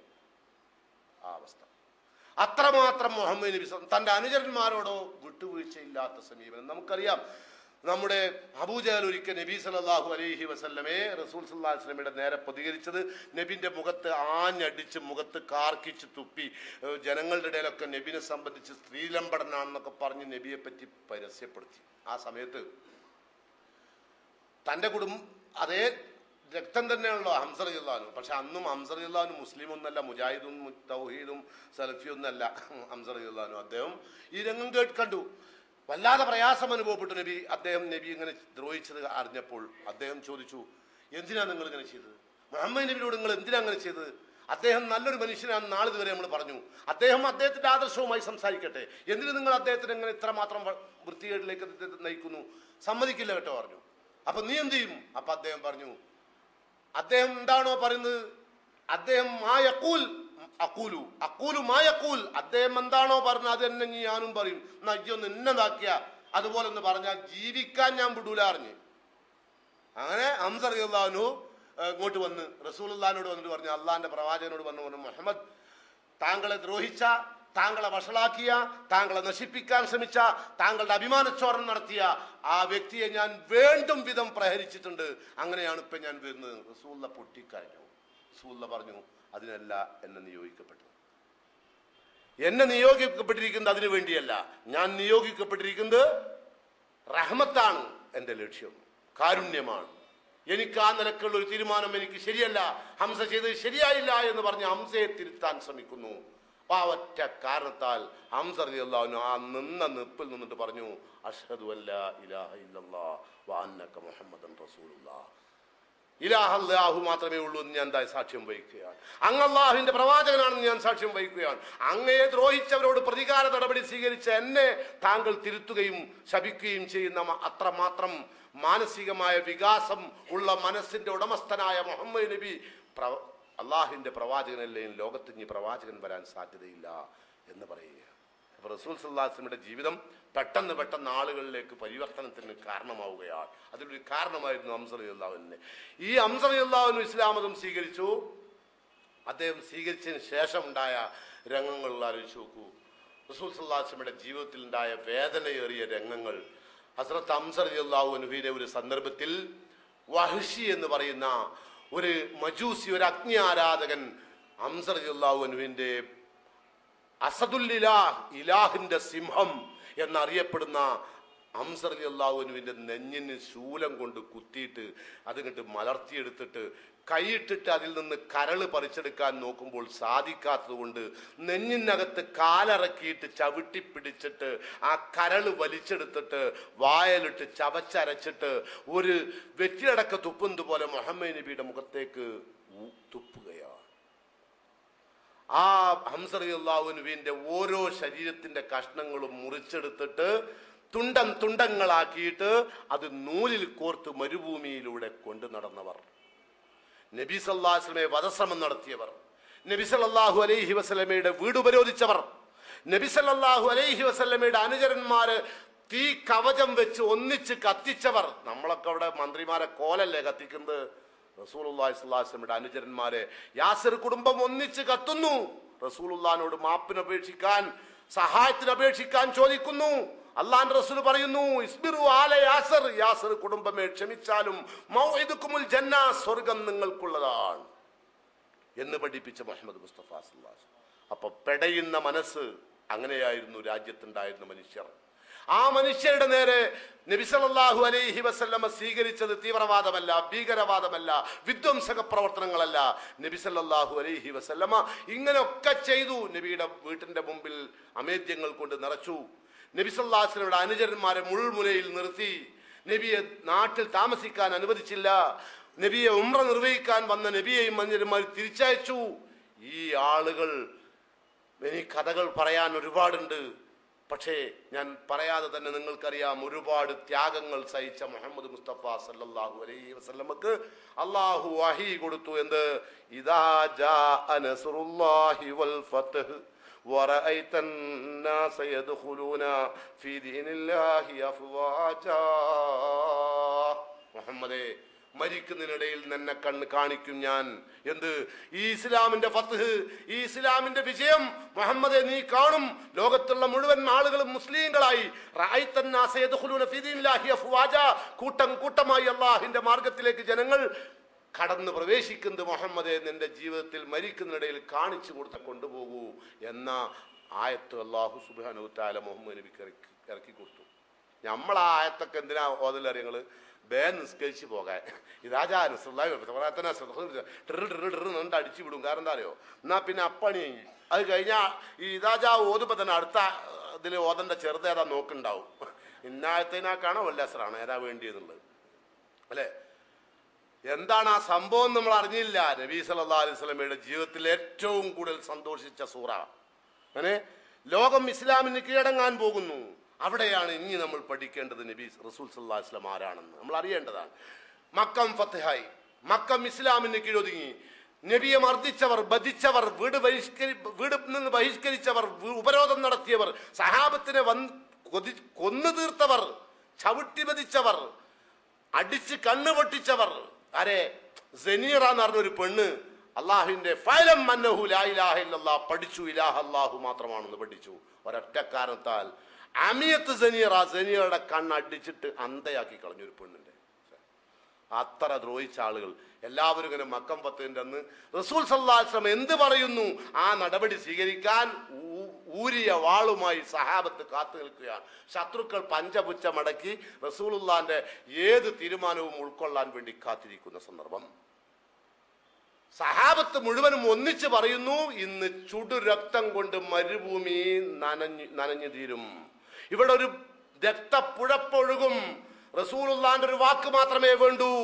ആ അവസ്ഥ. അത്രമാത്രം മുഹമ്മദ് നബി തന്റെ അനുചരന്മാരോടോ വിട്ടുവീഴ്ചയില്ലാത്ത സമീപനം. നമുക്കറിയാം, നമ്മുടെ അബൂജഹൽ ഒരിക്കൽ നബി സല്ലല്ലാഹു അലൈഹി വസല്ലമയെ റസൂൽ സല്ലല്ലാഹു അലൈഹി വസല്ലമയുടെ നേരെ പ്രതികരിച്ചത് നബിന്റെ മുഖത്ത് ആഞ്ഞടിച്ച് മുഖത്ത് കാർക്കിച്ച് തുപ്പി ജനങ്ങളുടെ ഇടയിലൊക്കെ നബിനെ സംബന്ധിച്ച് സ്ത്രീലമ്പടനാണെന്നൊക്കെ പറഞ്ഞ് നബിയെ പറ്റി പരസ്യപ്പെടുത്തി. ആ സമയത്ത് തന്റെ കുടുംബം അതേ രക്തം തന്നെയാണല്ലോ ഹംസ റളിയല്ലാഹു അൻഹു. പക്ഷെ അന്നും ഹംസ റളിയല്ലാഹു അൻഹു മുസ്ലിം ഒന്നല്ല, മുജാഹിദും തൗഹീദും സലഫിയൊന്നല്ല ഹംസ റളിയല്ലാഹു അൻഹു. അദ്ദേഹം ഈ രംഗം കേട്ട് കണ്ടു, വല്ലാതെ പ്രയാസം അനുഭവപ്പെട്ടു. നബി അദ്ദേഹം നബി ഇങ്ങനെ ദ്രോഹിച്ചത് അറിഞ്ഞപ്പോൾ അദ്ദേഹം ചോദിച്ചു, എന്തിനാ നിങ്ങൾ ഇങ്ങനെ ചെയ്തത്? മുഹമ്മദ് നബിയോട് നിങ്ങൾ എന്തിനാ അങ്ങനെ ചെയ്തത്? അദ്ദേഹം നല്ലൊരു മനുഷ്യനാണ് നാളിതുവരെ നമ്മൾ പറഞ്ഞു. അദ്ദേഹം അദ്ദേഹത്തിന്റെ ആദർശവുമായി സംസാരിക്കട്ടെ, എന്തിനു നിങ്ങൾ അദ്ദേഹത്തിന് എങ്ങനെ ഇത്രമാത്രം വൃത്തികേടിലേക്ക് നയിക്കുന്നു? സമ്മതിക്കില്ല കേട്ടോ പറഞ്ഞു. അപ്പൊ നീ എന്ത് ചെയ്യും? അപ്പൊ അദ്ദേഹം പറഞ്ഞു, അദ്ദേഹം എന്താണോ പറയുന്നത്, അദ്ദേഹം മാ യഖൂൽ അഖൂലു അഖൂലു മാ യഖൂൽ, അദ്ദേഹം എന്താണോ പറഞ്ഞത് അത് തന്നെ ഞാനും പറയും. എന്നാ ഇയ്യൊന്ന് എന്നതാക്കിയ അതുപോലെ ഒന്ന് പറഞ്ഞാൽ ജീവിക്കാൻ ഞാൻ വിടൂല അറിഞ്ഞ്. അങ്ങനെ ഹംസ റളിയല്ലാഹു അൻഹു ഇങ്ങോട്ട് വന്ന് റസൂലുള്ളാഹിനോട് വന്നിട്ട് പറഞ്ഞു, അള്ളാഹിന്റെ പ്രവാചകനോട് വന്നു പറഞ്ഞു, മുഹമ്മദ് താങ്കളെ ദ്രോഹിച്ച, താങ്കളെ വഷളാക്കിയ, താങ്കളെ നശിപ്പിക്കാൻ ശ്രമിച്ച, താങ്കളുടെ അഭിമാനച്ചോരണം നടത്തിയ ആ വ്യക്തിയെ ഞാൻ വേണ്ടും വിധം പ്രഹരിച്ചിട്ടുണ്ട്. അങ്ങനെയാണ് ഇപ്പൊ ഞാൻ വരുന്നത്. റസൂലുള്ള പൊട്ടിക്കരഞ്ഞു. റസൂലുള്ള പറഞ്ഞു, അതിനല്ല എന്നെ നിയോഗിക്കപ്പെട്ടത്. എന്നെ നിയോഗിക്കപ്പെട്ടിരിക്കുന്നത് അതിനു വേണ്ടിയല്ല. ഞാൻ നിയോഗിക്കപ്പെട്ടിരിക്കുന്നത് റഹ്മത്താണ് എന്റെ ലക്ഷ്യം, കാരുണ്യമാണ്. എനിക്ക് ആ നിലക്കുള്ള ഒരു തീരുമാനം എനിക്ക് ശരിയല്ല, ഹംസ ചെയ്തത് ശരിയായില്ല എന്ന് പറഞ്ഞ് ഹംസയെ തിരുത്താൻ ശ്രമിക്കുന്നു. ആ ഒറ്റ കാരണത്താൽ ഹംസ റളിയല്ലാഹു അൻഹു ആ നിന്ന നിപ്പിൽ നിന്നിട്ട് പറഞ്ഞു, അഷ്ഹദു അല്ലാ ഇലാഹ ഇല്ലല്ലാഹ് വ അന്നക മുഹമ്മദൻ റസൂലുള്ളാഹ്. ഇലാഹ അല്ലാഹു മാത്രമേ ഉള്ളൂ എന്ന് ഞാൻ എന്താ സാക്ഷ്യം വഹിക്കുകയാണ്. അങ്ങ് അല്ലാഹുവിന്റെ പ്രവാചകനാണെന്ന് ഞാൻ സാക്ഷ്യം വഹിക്കുകയാണ്. അങ്ങയെ ദ്രോഹിച്ചവരോട് പ്രതികാര നടപടി സ്വീകരിച്ച എന്നെ താങ്കൾ തിരുത്തുകയും ശപിക്കുകയും ചെയ്യുന്ന അത്രമാത്രം മാനസികമായ വികാസം ഉള്ള മനസ്സിന്റെ ഉടമസ്ഥനായ മുഹമ്മദ് നബി അള്ളാഹുവിന്റെ പ്രവാചകനല്ലേ, ലോകത്ത് ഇനി പ്രവാചകൻ വരാൻ സാധ്യതയില്ല എന്ന് പറയുക. അപ്പൊ റസൂൽ സല്ലല്ലാഹു അലൈഹി വസല്ലമയുടെ ജീവിതം പെട്ടെന്ന് പെട്ടെന്ന് ആളുകളിലേക്ക് പരിവർത്തനത്തിന് കാരണമാവുകയാണ്. അതിലൊരു കാരണമായിരുന്നു ഹംസ റളിയല്ലാഹു അൻഹു. ഈ ഹംസ റളിയല്ലാഹു അൻഹു ഇസ്ലാം മതം സ്വീകരിച്ചു. അദ്ദേഹം സ്വീകരിച്ചതിന് ശേഷം ഉണ്ടായ രംഗങ്ങൾ ആലോചിച്ച് നോക്കൂ. റസൂൽ സല്ലല്ലാഹു അലൈഹി വസല്ലമയുടെ ജീവിതത്തിൽ ഉണ്ടായ വേദനയേറിയ രംഗങ്ങൾ. ഹസ്രത്ത് ഹംസ റളിയല്ലാഹു അൻഹുവിന്റെ ഒരു സന്ദർഭത്തിൽ വഹ്ശി എന്ന് പറയുന്ന ഒരു മജൂസി, ഒരു അഗ്നി ആരാധകൻ ഹംസ റളിയല്ലാഹു അൻഹുവിന്റെ അസദുൽ ഇലാഹ്, ഇലാഹിന്റെ സിംഹം എന്നറിയപ്പെടുന്ന ഹംസ റളിയല്ലാഹു അൻഹുവിന്റെ നെഞ്ഞിന് ശൂലം കൊണ്ട് കുത്തിയിട്ട് അതിങ്ങോട്ട് മലർത്തിയെടുത്തിട്ട് കൈയിട്ടിട്ട് അതിൽ നിന്ന് കരള് പറിച്ചെടുക്കാൻ നോക്കുമ്പോൾ സാധിക്കാത്തത് കൊണ്ട് നെഞ്ഞിനകത്ത് കാലിറക്കിയിട്ട് ചവിട്ടി പിടിച്ചിട്ട് ആ കരള് വലിച്ചെടുത്തിട്ട് വായലിട്ട് ചവച്ചരച്ചിട്ട് ഒരു വെറ്റിയടക്ക തുപ്പുന്നത് പോലെ മുഹമ്മദ് നബിയുടെ മുഖത്തേക്ക് തുപ്പുകയാണ്. ആ ഹംസ റളിയല്ലാഹു അൻഹുവിന്റെ ഓരോ ശരീരത്തിന്റെ കഷ്ണങ്ങളും മുറിച്ചെടുത്തിട്ട് തുണ്ടം തുണ്ടങ്ങളാക്കിയിട്ട് അത് നൂലിൽ കോർത്ത് മരുഭൂമിയിലൂടെ കൊണ്ടു നടന്നവർ, നബി സല്ലല്ലാഹു അലൈഹി വസല്ലമയെ വധശ്രമം നടത്തിയവർ, നബി സല്ലല്ലാഹു അലൈഹി വസല്ലമയുടെ വീട് ഉപരോധിച്ചവർ, നബി സല്ലല്ലാഹു അലൈഹി വസല്ലമയുടെ അനുചരന്മാര് തീ കവചം വെച്ച് ഒന്നിച്ച് കത്തിച്ചവർ. നമ്മളൊക്കെ അവിടെ മന്ത്രിമാരെ കോലല്ലേ കത്തിക്കുന്നത്? റസൂലുള്ളാഹി സ്വല്ലല്ലാഹു അലൈഹി വസല്ലമയുടെ അനുചരന്മാരെ യാസിർ കുടുംബം ഒന്നിച്ച് കത്തുന്നു. റസൂലുള്ളാഹിനോട് മാപ്പിന് അപേക്ഷിക്കാൻ, സഹായത്തിന് അപേക്ഷിക്കാൻ ചോദിക്കുന്നു. അള്ളാന്റെ റസൂൽ പറയുന്നു, ഇസ്ബിറു ആല യാസിർ, യാസിർ കുടുംബമേ ക്ഷമിച്ചാലും മൗഇദുകുമുൽ ജന്ന, സ്വർഗം നിങ്ങൾക്കുള്ളതാണ് എന്ന് പഠിപ്പിച്ച മുഹമ്മദ് മുസ്തഫ സല്ലല്ലാഹു അലൈഹി വസല്ലം. അപ്പൊ പെടയുന്ന മനസ്സ്, അങ്ങനെയായിരുന്നു രാജ്യത്തുണ്ടായിരുന്ന മനുഷ്യർ. ആ മനുഷ്യരുടെ നേരെ നബി സല്ലല്ലാഹു അലൈഹി വസല്ലമ സ്വീകരിച്ചത് തീവ്രവാദമല്ല, ഭീകരവാദമല്ല, വിധ്വംസക പ്രവർത്തനങ്ങളല്ല. നബി സല്ലല്ലാഹു അലൈഹി വസല്ലമ ഇങ്ങനെയൊക്കെ ചെയ്തു. നബിയുടെ വീട്ടിന്റെ മുമ്പിൽ അമേദ്യങ്ങൾ കൊണ്ട് നിറച്ചു. നബി സല്ലല്ലാഹു അലൈഹി വസല്ലമയുടെ അനുചരന്മാരെ മുൾമുനയിൽ നിർത്തി. നബിയെ നാട്ടിൽ താമസിക്കാൻ അനുവദിച്ചില്ല. നബിയെ ഉംറ നിർവഹിക്കാൻ വന്ന നബിയെയും അനുചരന്മാർ തിരിച്ചയച്ചു. ഈ ആളുകൾ, ഇനി കഥകൾ പറയാൻ ഒരുപാടുണ്ട്, പക്ഷേ ഞാൻ പറയാതെ തന്നെ നിങ്ങൾക്കറിയാം, ഒരുപാട് ത്യാഗങ്ങൾ സഹിച്ച മുഹമ്മദ് മുസ്തഫ സല്ലല്ലാഹു അലൈഹി വസല്ലമക്ക് അല്ലാഹു വഹി കൊടുത്തു. എന്ത്? ഇദാ ജാഅ നസ്റുല്ലാഹി വൽ ഫത്ഹ് വറഅയ്ത الناس يدخلون في دين الله أفواجا. മുഹമ്മദേ, മരിക്കുന്നതിനിടയിൽ നിന്നെ കണ്ണ് കാണിക്കും ഞാൻ. എന്ത്? ഈ ഇസ്ലാമിന്റെ ഫത്ഹ്, ഈ ഇസ്ലാമിന്റെ വിജയം മുഹമ്മദേ നീ കാണും. ലോകത്തുള്ള മുഴുവൻ ആളുകളും മുസ്ലിങ്ങളായി, റഅയ്തന്നാസ യദ്ഖുലൂന ഫീ ദീനില്ലാഹി അഫ്വാജാ, കൂട്ടം കൂട്ടമായി അല്ലാഹുവിന്റെ മാർഗത്തിലേക്ക് ജനങ്ങൾ കടന്നു പ്രവേശിക്കുന്നത് മുഹമ്മദേ നിന്റെ ജീവിതത്തിൽ മരിക്കുന്നതിനിടയിൽ കാണിച്ചു കൊടുത്ത കൊണ്ടുപോകൂ എന്ന ആയത്ത് അല്ലാഹു സുബ്ഹാനഹു വ തആല മുഹമ്മദ് നബിക്ക് ഇറക്കി കൊടുത്തു. നമ്മൾ ആ ആയത്തൊക്കെ എന്തിനാ ഓതലറിയങ്ങള്? ബേ നിസ്കരിച്ച് പോകാൻ. ഇതാചാരം ണ്ട് അടിച്ചു വിടും. കാരണം എന്താ അറിയോ? എന്നാ പിന്നെ അപ്പണി അത് കഴിഞ്ഞാൽ ഈ ഇതാജാ ഓതുമ്പോ തന്നെ അടുത്ത ഇതിൽ ഓതന്റെ ചെറുതേതാ നോക്കുണ്ടാവും. ഇന്നായത്തിനാക്കാണോ വല്ലസറാണ് ഏതാ വേണ്ടിയെന്നുള്ളത് അല്ലെ? എന്താണ് ആ സംഭവം നമ്മൾ അറിഞ്ഞില്ല. നബി സല്ലല്ലാഹു അലൈഹി വസല്ലമയുടെ ജീവിതത്തിൽ ഏറ്റവും കൂടുതൽ സന്തോഷിച്ച സൂറ. അങ്ങനെ ലോകം ഇസ്ലാമിന് കീഴടങ്ങാൻ പോകുന്നു. അവിടെയാണ് ഇനി നമ്മൾ പഠിക്കേണ്ടത് നബി റസൂൽ സല്ലല്ലാഹു അലൈഹി വസല്ലം ആരാണെന്ന് നമ്മൾ അറിയേണ്ടതാണ്. മക്കം ഫത്ഹായി, മക്കം ഇസ്ലാമിന് കീഴൊതുങ്ങി. നബിയെ മർദ്ദിച്ചവർ, ബധിച്ചവർ, വീട് ബഹിഷ്കരി വീട് നിന്ന് ബഹിഷ്കരിച്ചവർ, ഉപരോധം നടത്തിയവർ, സഹാബത്തിനെ വന്ന് കൊതി കൊന്നു തീർത്തവർ, ചവിട്ടി ബധിച്ചവർ, അടിച്ച് കണ്ണു പൊട്ടിച്ചവർ. ആരെ? സനീറ എന്ന് പറഞ്ഞൊരു പെണ്ണ് അള്ളാഹുവിന്റെ ഫഅലം അന്നഹു ലാ ഇലാഹ ഇല്ലല്ലാഹ് പഠിച്ചു, ഇലാഹ അല്ലാഹു മാത്രമാണെന്ന് പഠിച്ചു. ഒരൊറ്റ കാരണത്താൽ അമിയത്ത് സനീറ, സനീറയുടെ കണ്ണടിച്ചിട്ട് അന്തയാക്കി കളഞ്ഞു ഒരു പെണ്ണിന്റെ. അത്ര ദ്രോഹിച്ച ആളുകൾ എല്ലാവരും ഇങ്ങനെ മക്കം പത്തിന്റെ അന്ന് റസൂൽ സല്ലല്ലാഹു അലൈഹി വസല്ലം എന്ത് പറയുന്നു ആ നടപടി സ്വീകരിക്കാൻ ഊരിയ വാളുമായി സഹാബത്ത് കാത്തു നിൽക്കുകയാണ്. ശത്രുക്കൾ പഞ്ചപുച്ച മടക്കി റസൂലുള്ളാന്റെ ഏത് തീരുമാനവും ഉൾക്കൊള്ളാൻ വേണ്ടി കാത്തിരിക്കുന്ന സന്ദർഭം. സഹാബത്ത് മുഴുവനും ഒന്നിച്ച് പറയുന്നു, ഇന്ന് ചുടു രക്തം കൊണ്ട് മരുഭൂമി നനഞ്ഞു നനഞ്ഞു തീരും, ഇവിടെ ഒരു രക്തപ്പുഴപ്പൊഴുകും. റസൂലുള്ളാന്റെ ഒരു വാക്ക് മാത്രമേ വേണ്ടൂ,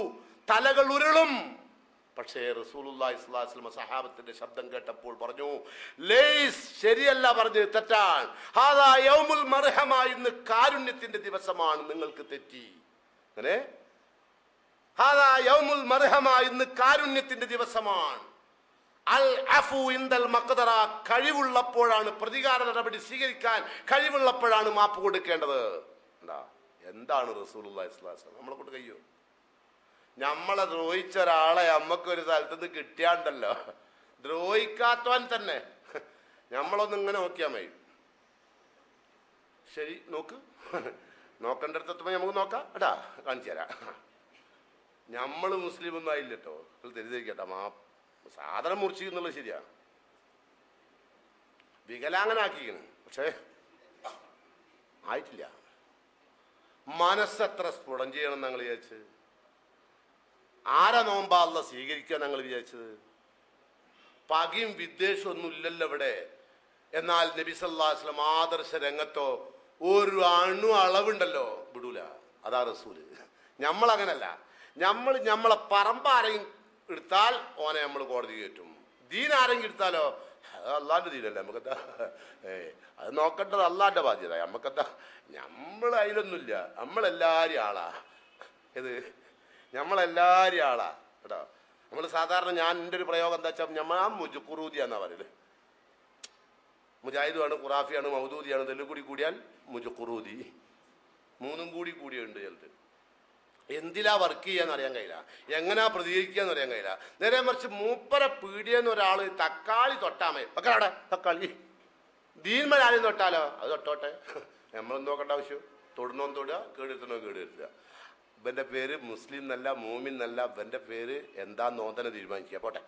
തലകൾ ഉരുളും. പക്ഷേ റസൂലുള്ളാഹി സ്വല്ലല്ലാഹു അലൈഹി വസല്ലം സഹാബത്തിന്റെ ശബ്ദം കേട്ടപ്പോൾ പറഞ്ഞു, ലൈസ്, ശരിയല്ല, പറഞ്ഞു തെറ്റാണ്. ഹാദാ യൗമുൽ മർഹമ, ഇന്ന് കാരുണ്യത്തിന്റെ ദിവസമാണ്, നിങ്ങൾക്ക് തെറ്റി. അങ്ങനെ ഹാദാ യൗമുൽ മർഹമ, ഇന്ന് കാരുണ്യത്തിന്റെ ദിവസമാണ്. അൽ അഫു ഇൻദൽ മഖ്ദറ, കഴിവുള്ളപ്പോഴാണ് പ്രതികാര നടപടി സ്വീകരിക്കാൻ, കഴിവുള്ളപ്പോഴാണ് മാപ്പ് കൊടുക്കേണ്ടത്. എന്താ എന്താണ് റസൂലുള്ളാഹി സ്വല്ലല്ലാഹു അലൈഹി വസല്ലം നമ്മളെ കൊണ്ട് കഴിയോ? നമ്മളെ ദ്രോഹിച്ച ഒരാളെ നമ്മക്കൊരു സ്ഥലത്തുനിന്ന് കിട്ടിയാണ്ടല്ലോ, ദ്രോഹിക്കാത്തവൻ തന്നെ നമ്മളൊന്നും ഇങ്ങനെ നോക്കിയാൽ മതി. ശരി, നോക്ക്, നോക്കേണ്ടടുത്തെത്തുമ്പോൾ നമുക്ക് നോക്കാം. എടാ കാണിച്ചു തരാം. നമ്മൾ മുസ്ലിം ഒന്നും ആയില്ല കേട്ടോ, തെറ്റിദ്ധരിക്കട്ടെ. മാ സാധനം മുറിച്ചു എന്നുള്ളത് ശരിയാ, വികലാംഗനാക്കിക്കണ്, പക്ഷേ ആയിട്ടില്ല. മനസ്സെത്ര സ്ഫുടം ചെയ്യണം ഞങ്ങൾ വിചാരിച്ച്? ആരെ നോമ്പാ അല്ലാഹ് സ്വീകരിക്കാൻ ഞങ്ങൾ വിചാരിച്ചത്? പകയും വിദ്വേഷവും ഒന്നും ഇല്ലല്ലോ ഇവിടെ. എന്നാൽ നബി സല്ലല്ലാഹു അലൈഹി വസല്ലം ആദർശ രംഗത്തോ ഒരു അണു അളവുണ്ടല്ലോ, വിടൂല. അതാ റസൂല്. നമ്മളങ്ങനല്ല. നമ്മൾ നമ്മളെ പറമ്പാരെയും എടുത്താൽ ഓനെ നമ്മൾ കോടതി കയറ്റും. ദീൻ ആരെങ്കിലും എടുത്താലോ അത് അള്ളാന്റെ ദീനല്ലേ, നമുക്കെന്താ? ഏ അത് നോക്കേണ്ടത് അള്ളാന്റെ ബാധ്യത. നമുക്കെന്താ? നമ്മൾ അതിലൊന്നുമില്ല. നമ്മളെല്ലാരും ആളാ. ഇത് നമ്മളെല്ലാരും ആളാ കേട്ടോ. നമ്മൾ സാധാരണ, ഞാൻ എൻ്റെ ഒരു പ്രയോഗം എന്താ വെച്ചാൽ, നമ്മൾ ആ മുജുഖുറൂദി എന്നാ പറയല്. മുജാഹിദുമാണ്, ഖുറാഫിയാണ്, മൗദൂദിയാണ്. ഇതെല്ലാം കൂടി കൂടിയാൽ മുജുഖുറൂദി. മൂന്നും കൂടി കൂടിയുണ്ട് ചിലത്. എന്തിലാ വർക്ക് ചെയ്യാന്ന് അറിയാൻ കഴിയില്ല, എങ്ങനാ പ്രതികരിക്കാന്ന് അറിയാൻ കഴിയില്ല. നേരെ മറിച്ച് മൂപ്പര പീടിയെന്ന് ഒരാൾ തക്കാളി തൊട്ടാമേ, ഒക്കെ അവിടെ തക്കാളി ദീൻമലാലും തൊട്ടാലോ അത് തൊട്ടോട്ടെ, നമ്മളൊന്നും നോക്കേണ്ട ആവശ്യം. തൊടുന്നോന്ന് തൊടുക, കേടെടുത്തണോ കേടെടുത്തുക. ഇവന്റെ പേര് മുസ്ലിം എന്നല്ല, മൂമിൻ എന്നല്ല, ഇവന്റെ പേര് എന്താന്ന് നോന്തനെ തീരുമാനിക്കുക, പോട്ടെ.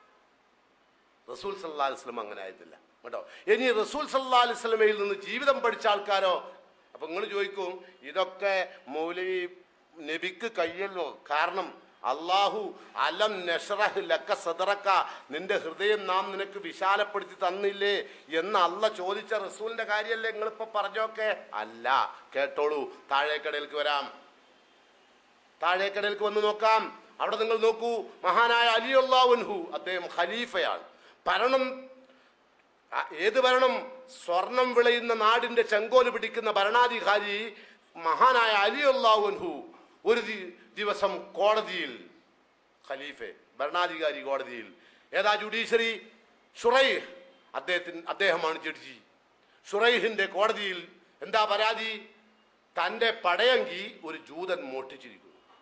റസൂൽ സല്ലല്ലാഹു അലൈഹി വസല്ലം അങ്ങനെ ആയിരുന്നില്ല കേട്ടോ. ഇനി റസൂൽ സല്ലല്ലാഹു അലൈഹി വസല്ലമയിൽ നിന്ന് ജീവിതം പഠിച്ച ആൾക്കാരോ? അപ്പൊ നിങ്ങൾ ചോദിക്കും, ഇതൊക്കെ മൗലവി നബിക്ക് കഴിയല്ലോ, കാരണം അള്ളാഹു അലം നശ്റഹ് ലക സദറക, നിന്റെ ഹൃദയം നാം നിനക്ക് വിശാലപ്പെടുത്തി തന്നില്ലേ എന്ന് അള്ള ചോദിച്ച റസൂലിന്റെ കാര്യമല്ലേ നിങ്ങളിപ്പോ പറഞ്ഞോക്കെ? അല്ല, കേട്ടോളൂ. താഴേക്കടയിലേക്ക് വരാം, താഴേക്കടയിലേക്ക് വന്ന് നോക്കാം. അവിടെ നിങ്ങൾ നോക്കൂ, മഹാനായ അലി റളിയല്ലാഹു അൻഹു, അദ്ദേഹം ഖലീഫയാണ്. ഭരണം ഏത് ഭരണം? സ്വർണം വിളയുന്ന നാടിന്റെ ചെങ്കോല് പിടിക്കുന്ന ഭരണാധികാരി മഹാനായ അലി റളിയല്ലാഹു അൻഹു ഒരു ദിവസം കോടതിയിൽ, ഖലീഫെ ഭരണാധികാരി കോടതിയിൽ, ഏതാ ജുഡീഷ്യറി? ഷുറൈഹ്, അദ്ദേഹത്തിന് അദ്ദേഹമാണ് ജഡ്ജി. ഷുറൈഹിന്റെ കോടതിയിൽ എന്താ പരാതി? തന്റെ പടയങ്കി ഒരു ജൂതൻ മോഷ്ടിച്ചിരിക്കുന്നു,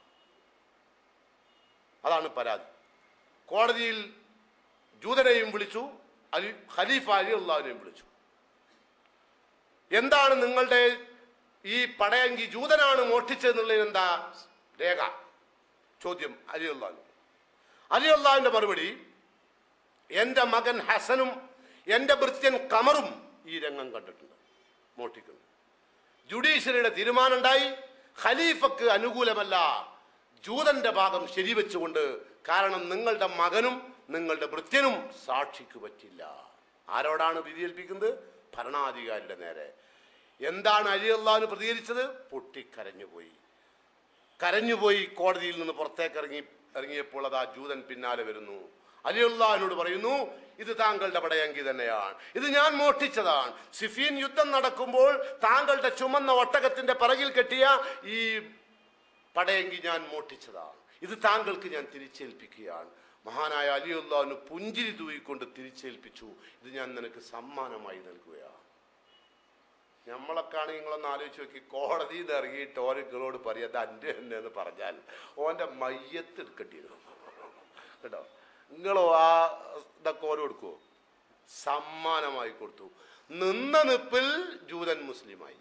അതാണ് പരാതി. കോടതിയിൽ ജൂതനെയും വിളിച്ചു, അലി ഖലീഫ അലി അള്ളാഹുവിനെയും വിളിച്ചു. എന്താണ് നിങ്ങളുടെ ഈ പടയങ്കി ജൂതനാണ് മോഷ്ടിച്ചതെന്നുള്ളതിന് എന്താ രേഖ? ചോദ്യം അലി അള്ളാഹു. അലി അള്ളാഹുവിന്റെ മറുപടി, എന്റെ മകൻ ഹസനും എന്റെ ഭൃത്യൻ കമറും ഈ രംഗം കണ്ടിട്ടുണ്ട്, മോഷ്ടിക്കുന്നു. ജുഡീഷ്യറിയുടെ തീരുമാനം ഉണ്ടായി, ഖലീഫക്ക് അനുകൂലമല്ല, ജൂതന്റെ ഭാഗം ശരിവെച്ചുകൊണ്ട്. കാരണം നിങ്ങളുടെ മകനും നിങ്ങളുടെ ഭൃത്യനും സാക്ഷിക്ക് പറ്റില്ല. ആരോടാണ് വിധിയേൽപ്പിക്കുന്നത്? ഭരണാധികാരിയുടെ നേരെ. എന്താണ് അലി അള്ളാഹുവിന് പ്രതികരിച്ചത്? പൊട്ടിക്കരഞ്ഞുപോയി, കരഞ്ഞുപോയി. കോടതിയിൽ നിന്ന് പുറത്തേക്ക് ഇറങ്ങി ഇറങ്ങിയപ്പോൾ അതാ ജൂതൻ പിന്നാലെ വരുന്നു. അലി അള്ളാഹുവിനോട് പറയുന്നു, ഇത് താങ്കളുടെ പടയങ്കി തന്നെയാണ്, ഇത് ഞാൻ മോഷ്ടിച്ചതാണ്. സിഫീൻ യുദ്ധം നടക്കുമ്പോൾ താങ്കളുടെ ചുമന്ന ഒട്ടകത്തിന്റെ പിറകിൽ കെട്ടിയ ഈ പടയങ്കി ഞാൻ മോഷ്ടിച്ചതാണ്, ഇത് താങ്കൾക്ക് ഞാൻ തിരിച്ചേൽപ്പിക്കുകയാണ്. മഹാനായ അലി അള്ളാഹുവിന് പുഞ്ചിരി തൂയിക്കൊണ്ട് തിരിച്ചേൽപ്പിച്ചു, ഇത് ഞാൻ നിനക്ക് സമ്മാനമായി നൽകുകയാണ്. നമ്മളൊക്കെ ആണെങ്കിൽ നിങ്ങളൊന്ന് ആലോചിച്ച് നോക്കി, കോടതിയിൽ നിന്ന് ഇറങ്ങിയിട്ട് ഓരോട് പറയാം അൻ്റെ തന്നെ എന്ന് പറഞ്ഞാൽ ഓൻ്റെ മയ്യത്ത് എടുക്കേണ്ടി വരും കേട്ടോ. നിങ്ങളോ ആ ഇതൊക്കെ ഓരോ കൊടുക്കുവോ? സമ്മാനമായി കൊടുത്തു. നിന്ന നിപ്പിൽ ജൂതൻ മുസ്ലിമായി.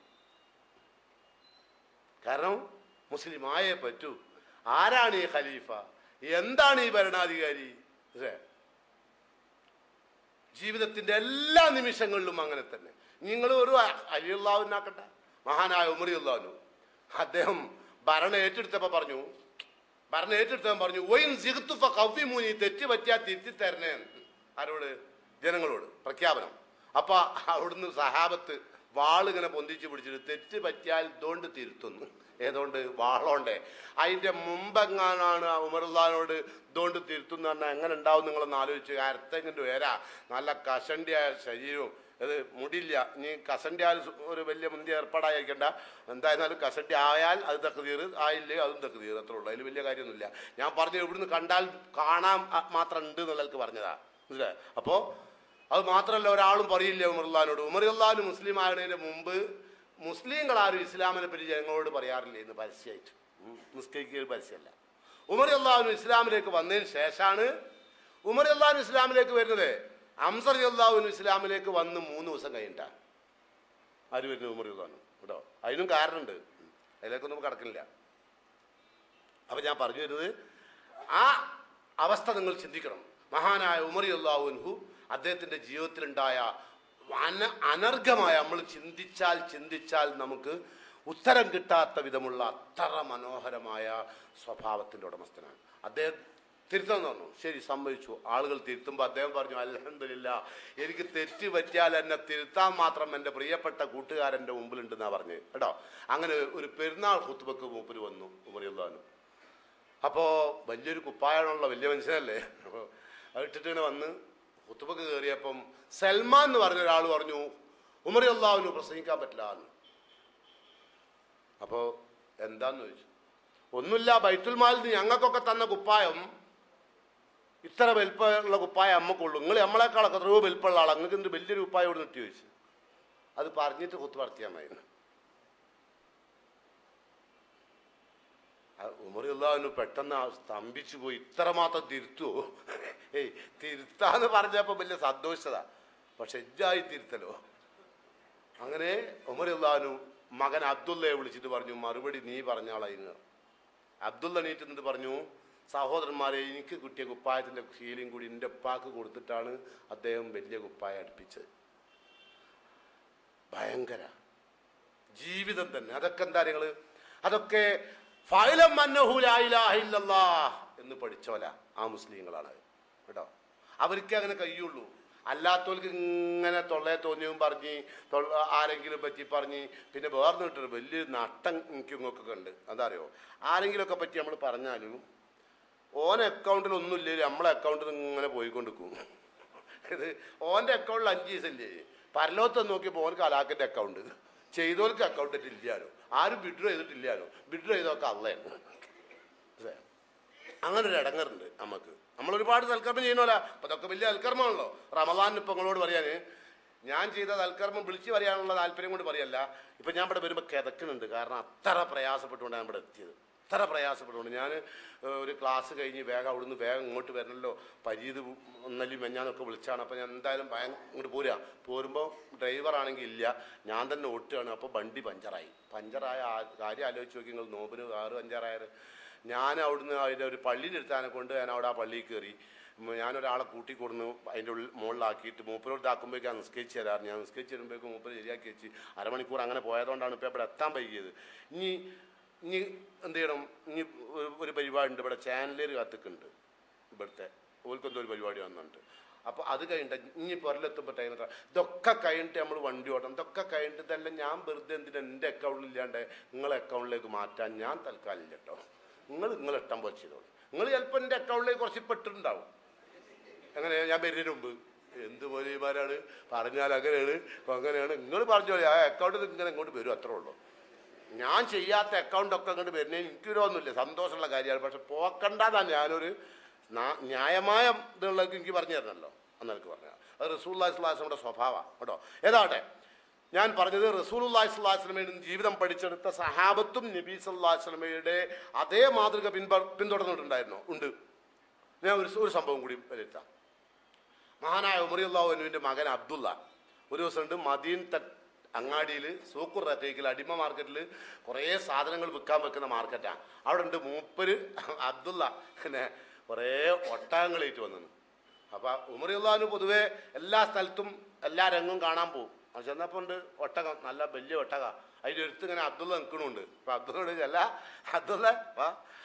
കാരണം മുസ്ലിം ആയേ പറ്റൂ. ആരാണ് ഈ ഖലീഫ? എന്താണ് ഈ ഭരണാധികാരി? ജീവിതത്തിന്റെ എല്ലാ നിമിഷങ്ങളിലും അങ്ങനെ തന്നെ. നിങ്ങൾ ഒരു അലി അള്ളാഹുവിനാക്കട്ടെ, മഹാനായ ഉമർ റളിയല്ലാഹു, അദ്ദേഹം ഭരണം ഏറ്റെടുത്തപ്പോ പറഞ്ഞു ഭരണം ഏറ്റെടുത്തവൻ പറഞ്ഞു ഒയിൻ സിഗ്തു ഫഖവ്വിമൂനി, തെറ്റ് പറ്റിയാ തിരുത്തി തരണേ. ആരോട്? ജനങ്ങളോട് പ്രഖ്യാപനം. അപ്പൊ അവിടുന്ന് സഹാബത്ത് വാളിങ്ങനെ പൊന്തിച്ച് പിടിച്ചിട്ട് തെറ്റ് പറ്റിയാൽ ഇതുകൊണ്ട് തിരുത്തുന്നു ഏതുകൊണ്ട് വാളോണ്ടേ. അതിൻ്റെ മുമ്പെങ്ങാനാണ് ഉമറുല്ലാനോട് ഇതുകൊണ്ട് തിരുത്തുന്ന പറഞ്ഞാൽ എങ്ങനെ ഉണ്ടാവും നിങ്ങളൊന്ന് ആലോചിച്ച്. അരത്തെങ്ങിൻ്റെ വരാ നല്ല കഷണ്ടിയായ ശരീരവും അത് മുടിയില്ല. ഇനി കസണ്ടി ആയാൽ ഒരു വലിയ മുന്തിയ ഏർപ്പാടായിരിക്കണ്ട. എന്തായിരുന്നാലും കസണ്ടി ആയാൽ അത് തക്തീർ, ആയില്ലേ അതും തക്തീർ, അത്രേ ഉള്ളൂ. അതിൽ വലിയ കാര്യമൊന്നുമില്ല. ഞാൻ പറഞ്ഞു ഇവിടുന്ന് കണ്ടാൽ കാണാൻ മാത്രം ഉണ്ട് എന്നുള്ളവർക്ക് പറഞ്ഞതാ, മനസ്സിലായി. അപ്പോൾ അത് മാത്രമല്ല ഒരാളും പറയില്ല ഉമറുല്ലാനോട്. ഉമറുല്ലാൻ മുസ്ലിം ആയതിന് മുമ്പ് മുസ്ലിങ്ങളാരും ഇസ്ലാമിനെ പറ്റി ജനങ്ങളോട് പറയാറില്ല എന്ന് പരസ്യമായിട്ട്. നിസ്കരിക്കുക പരസ്യമല്ല. ഉമറുല്ലാൻ ഇസ്ലാമിലേക്ക് വന്നതിന് ശേഷമാണ് ഉമറുല്ലാൻ ഇസ്ലാമിലേക്ക് വരുന്നത്. ഹംസ റളിയല്ലാഹു അൻഹു ഇസ്ലാമിലേക്ക് വന്ന് മൂന്ന് ദിവസം കഴിഞ്ഞിട്ടാ ആര് വരുന്നത്? ഉമറുല്ലാൻ കേട്ടോ. അതിനും കാരണമുണ്ട്, അതിലേക്കൊന്നും കടക്കുന്നില്ല. അപ്പൊ ഞാൻ പറഞ്ഞു വരുന്നത് ആ അവസ്ഥ നിങ്ങൾ ചിന്തിക്കണം. മഹാനായ ഉമർ റളിയല്ലാഹു അൻഹു അദ്ദേഹത്തിന്റെ ജീവിതത്തിലുണ്ടായ അന അനർഘമായ നമ്മൾ ചിന്തിച്ചാൽ ചിന്തിച്ചാൽ നമുക്ക് ഉത്തരം കിട്ടാത്ത വിധമുള്ള അത്ര മനോഹരമായ സ്വഭാവത്തിന്റെ ഉടമസ്ഥനാണ് അദ്ദേഹം. തിരുത്താൻ പറഞ്ഞു, ശരി സമ്മതിച്ചു. ആളുകൾ തിരുത്തുമ്പോൾ അദ്ദേഹം പറഞ്ഞു അൽഹംദുലില്ലാഹ്, എനിക്ക് തെറ്റ് പറ്റിയാൽ എന്നെ തിരുത്താൻ മാത്രം എൻ്റെ പ്രിയപ്പെട്ട കൂട്ടുകാരൻ്റെ മുമ്പിലുണ്ടെന്നാണ് പറഞ്ഞത് കേട്ടോ. അങ്ങനെ ഒരു പെരുന്നാൾ ഖുത്ബക്ക് മൂപ്പര് വന്നു ഉമർ റളിയല്ലാഹു അൻഹു. അപ്പോൾ വലിയൊരു കുപ്പായാണുള്ള വലിയ മനുഷ്യനല്ലേ. അപ്പോൾ അത് ഇട്ടിട്ട് വന്ന് ഖുത്ബക്ക് കയറിയപ്പം സൽമാൻ എന്ന് പറഞ്ഞ ഒരാൾ പറഞ്ഞു ഉമർ റളിയല്ലാഹു അൻഹു പ്രസംഗിക്കാൻ പറ്റില്ല എന്ന്. അപ്പോൾ എന്താന്ന് ചോദിച്ചു. ഒന്നുമില്ല, ബൈത്തുൽ മാലിൽ ഞങ്ങൾക്കൊക്കെ തന്ന കുപ്പായം ഇത്ര വലിപ്പമുള്ള കുപ്പായം അമ്മക്കുള്ളൂ, നിങ്ങൾ നമ്മളെക്കാളൊക്കെ എത്രയോ വലിപ്പമുള്ള ആളാണ്, നിങ്ങൾക്ക് എന്ത് വലിയൊരു കുപ്പായം ഇവിടെ നിട്ടി ചോദിച്ചു. അത് പറഞ്ഞിട്ട് കുത്തു നടത്തിയാൽ മതി. ഉമർ റളിയല്ലാഹു അൻഹു പെട്ടെന്ന് സ്തംഭിച്ചു പോയി. ഇത്രമാത്രം തിരുത്തുവോ? ഏയ് തിരുത്താന്ന് പറഞ്ഞപ്പോ വലിയ സന്തോഷത, പക്ഷെ എജ്ജായി തിരുത്തലോ. അങ്ങനെ ഉമർ റളിയല്ലാഹു അൻഹു മകൻ അബ്ദുള്ളയെ വിളിച്ചിട്ട് പറഞ്ഞു മറുപടി നീ പറഞ്ഞാളായിരുന്നു. അബ്ദുള്ള എണീറ്റ് എന്നിട്ട് പറഞ്ഞു സഹോദരന്മാരെ, എനിക്ക് കിട്ടിയ കുപ്പായത്തിന്റെ ശീലയും കൂടി എൻ്റെ ഉപ്പാക്ക് കൊടുത്തിട്ടാണ് അദ്ദേഹം വലിയ കുപ്പായം അടുപ്പിച്ചത്. ഭയങ്കര ജീവിതം തന്നെ. അതൊക്കെ എന്താ നിങ്ങൾ അതൊക്കെ ഫഅലം അന്നഹു ലാ ഇലാഹ ഇല്ലല്ലാഹ് എന്ന് പഠിച്ചോല ആ മുസ്ലിങ്ങളാണ് കേട്ടോ. അവർക്ക് അങ്ങനെ കഴിയുള്ളൂ. അല്ലാത്തവർക്ക് ഇങ്ങനെ തൊള്ളയെ തോന്നിയും പറഞ്ഞ് ആരെങ്കിലും പറ്റി പറഞ്ഞ് പിന്നെ വേർന്ന് കിട്ടൊരു വലിയൊരു നട്ടം എനിക്ക് ഇങ്ങൊക്കെ ഉണ്ട്. എന്താ അറിയോ, ആരെങ്കിലുമൊക്കെ പറ്റി നമ്മൾ പറഞ്ഞാലും ഓൻ അക്കൗണ്ടിൽ ഒന്നും ഇല്ലെങ്കിൽ നമ്മളെ അക്കൗണ്ടിൽ ഇങ്ങനെ പോയിക്കൊണ്ടിരിക്കും. ഇത് ഓൻ്റെ അക്കൗണ്ടിൽ അഞ്ച് ദിവസമില്ലേ, പരലോകത്ത് നോക്കിയപ്പോൾ ഓനക്ക് അലാക്കിൻ്റെ അക്കൗണ്ട്, ചെയ്തോർക്ക് അക്കൗണ്ട് ഇല്ലാലോ, ആരും വിഡ്രോ ചെയ്തിട്ടില്ലാലോ, വിഡ്രോ ചെയ്തൊക്കെ അള്ളയാണ്. അങ്ങനെ ഒരു ഇടങ്ങറുണ്ട് നമുക്ക്. നമ്മൾ ഒരുപാട് സൽക്കർമ്മം ചെയ്യണമല്ല. അപ്പൊ അതൊക്കെ വലിയ സൽക്കർമ്മമാണല്ലോ. റമദാൻ ഇപ്പൊ നിങ്ങളോട് പറയാന് ഞാൻ ചെയ്ത സൽക്കർമ്മം വിളിച്ചു പറയാനുള്ള താല്പര്യം കൊണ്ട് പറയല്ല. ഇപ്പൊ ഞാൻ ഇവിടെ വരുമ്പോൾ കിതക്കുന്നുണ്ട്, കാരണം അത്ര പ്രയാസപ്പെട്ടുകൊണ്ടാണ് ഇവിടെ എത്തിയത്. അത്ര പ്രയാസപ്പെട്ടുകൊണ്ട് ഞാൻ ഒരു ക്ലാസ് കഴിഞ്ഞ് വേഗം അവിടുന്ന് വേഗം ഇങ്ങോട്ട് വരണമല്ലോ, പരീത് ഒന്നല്ലി മെഞ്ഞാന്നൊക്കെ വിളിച്ചാണ്. അപ്പോൾ ഞാൻ എന്തായാലും ഭയം ഇങ്ങോട്ട് പോരുക. പോരുമ്പോൾ ഡ്രൈവറാണെങ്കിൽ ഇല്ല, ഞാൻ തന്നെ ഓട്ടുകയാണ്. അപ്പോൾ വണ്ടി പഞ്ചറായി. പഞ്ചറായ കാര്യം ആലോചിച്ച് നോക്കി നിങ്ങൾ, നോമ്പിന് ആറ് പഞ്ചറായത്. ഞാൻ അവിടുന്ന് അതിൻ്റെ ഒരു പള്ളിയിലെടുത്താനെ കൊണ്ട് ഞാൻ അവിടെ ആ പള്ളിയിൽ കയറി. ഞാനൊരാളെ കൂട്ടിക്കൊടുന്ന് അതിൻ്റെ ഉള്ളിൽ മുകളിലാക്കിയിട്ട് മൂപ്പരോട് ഇതാക്കുമ്പോഴേക്കും നിസ്കരിച്ച് തരാറ്. ഞാൻ നിസ്കരിച്ച് തരുമ്പോഴേക്കും മൂപ്പര് ശരിയാക്കി വെച്ച് അരമണിക്കൂർ അങ്ങനെ പോയതുകൊണ്ടാണ് ഇപ്പോൾ ഇവിടെ എത്താൻ വൈകിയത്. ഇനി ഇനി എന്ത് ചെയ്യണം, ഇനി ഒരു പരിപാടി ഉണ്ട് ഇവിടെ, ചാനലേർ കാത്തിക്കുന്നുണ്ട് ഇവിടുത്തെ, ഓൽക്കെന്തോ ഒരു പരിപാടി വന്നിട്ടുണ്ട്. അപ്പോൾ അത് കഴിഞ്ഞിട്ട് ഇനി പുറലെത്തുമ്പോൾ ടൈം ഇതൊക്കെ കഴിഞ്ഞിട്ട് നമ്മൾ വണ്ടി ഓടണം. ഇതൊക്കെ കഴിഞ്ഞിട്ട് ഇതെല്ലാം ഞാൻ വെറുതെ എന്തിനാ എൻ്റെ അക്കൗണ്ടിൽ ഇല്ലാണ്ട് നിങ്ങളെ അക്കൗണ്ടിലേക്ക് മാറ്റാൻ ഞാൻ തൽക്കാലം ഇല്ല കേട്ടോ. നിങ്ങൾ നിങ്ങൾ ഇഷ്ടം പോലെ ചെയ്തോളൂ. നിങ്ങൾ ചിലപ്പോൾ എൻ്റെ അക്കൗണ്ടിലേക്ക് കുറച്ച് പെട്ടിട്ടുണ്ടാവും. അങ്ങനെ ഞാൻ വരുന്നതിന് മുമ്പ് എന്ത് പോലെമാരാണ് പറഞ്ഞാൽ അങ്ങനെയാണ് അങ്ങനെയാണ് നിങ്ങൾ പറഞ്ഞോളൂ. ആ അക്കൗണ്ടിൽ ഇങ്ങനെ ഇങ്ങോട്ട് വരും, അത്രേ ഉള്ളൂ. ഞാൻ ചെയ്യാത്ത അക്കൗണ്ടൊക്കെ അങ്ങോട്ട് വരുന്നതിന് എനിക്ക് വിരോധമൊന്നുമില്ല, സന്തോഷമുള്ള കാര്യമാണ്. പക്ഷെ പോക്കണ്ടെന്നാണ് ഞാനൊരു ന്യായമായ ഇതുള്ളവർക്ക് എനിക്ക് പറഞ്ഞു തരണമല്ലോ എന്നെനിക്ക് പറഞ്ഞത്. അത് റസൂലുള്ളാഹി സ്വല്ലല്ലാഹു അലൈഹി വസല്ലമയുടെ സ്വഭാവമാണ് കേട്ടോ. ഏതാട്ടെ ഞാൻ പറഞ്ഞത് റസൂലുള്ളാഹി സ്വല്ലല്ലാഹു അലൈഹി വസല്ലമയിൽ നിന്ന് ജീവിതം പഠിച്ചെടുത്ത സഹാബത്തും നബി സല്ലല്ലാഹു അലൈഹി വസല്ലമയുടെ അതേ മാതൃക പിൻപ പിന്തുടർന്നിട്ടുണ്ടായിരുന്നോ? ഉണ്ട്. ഞാൻ ഒരു ഒരു സംഭവം കൂടി വരുത്താം. മഹാനായ ഉമർ റളിയല്ലാഹു അൻഹുവിൻ്റെ മകൻ അബ്ദുള്ള ഒരു ദിവസം ഉണ്ട് മദീൻ അങ്ങാടിയിൽ സൂഖുർ റഖീഖിൽ അടിമ മാർക്കറ്റിൽ കുറേ സാധനങ്ങൾ വിൽക്കാൻ വെക്കുന്ന മാർക്കറ്റാണ്. അവിടെ ഉണ്ട് മൂപ്പര് അബ്ദുള്ള പിന്നെ കുറേ ഒട്ടകങ്ങളേറ്റ് വന്നു. അപ്പം ഉമർ റളിയല്ലാഹു അൻഹു പൊതുവെ എല്ലാ സ്ഥലത്തും എല്ലാ രംഗവും കാണാൻ പോകും. അത് ചെന്നപ്പോൾ ഉണ്ട് ഒട്ടകം, നല്ല വലിയ ഒട്ടക. അതിൻ്റെ അടുത്ത് ഇങ്ങനെ അബ്ദുള്ള നിൽക്കണുണ്ട്. അപ്പം അബ്ദുള്ളയോട് അല്ല അബ്ദുള്ള വാ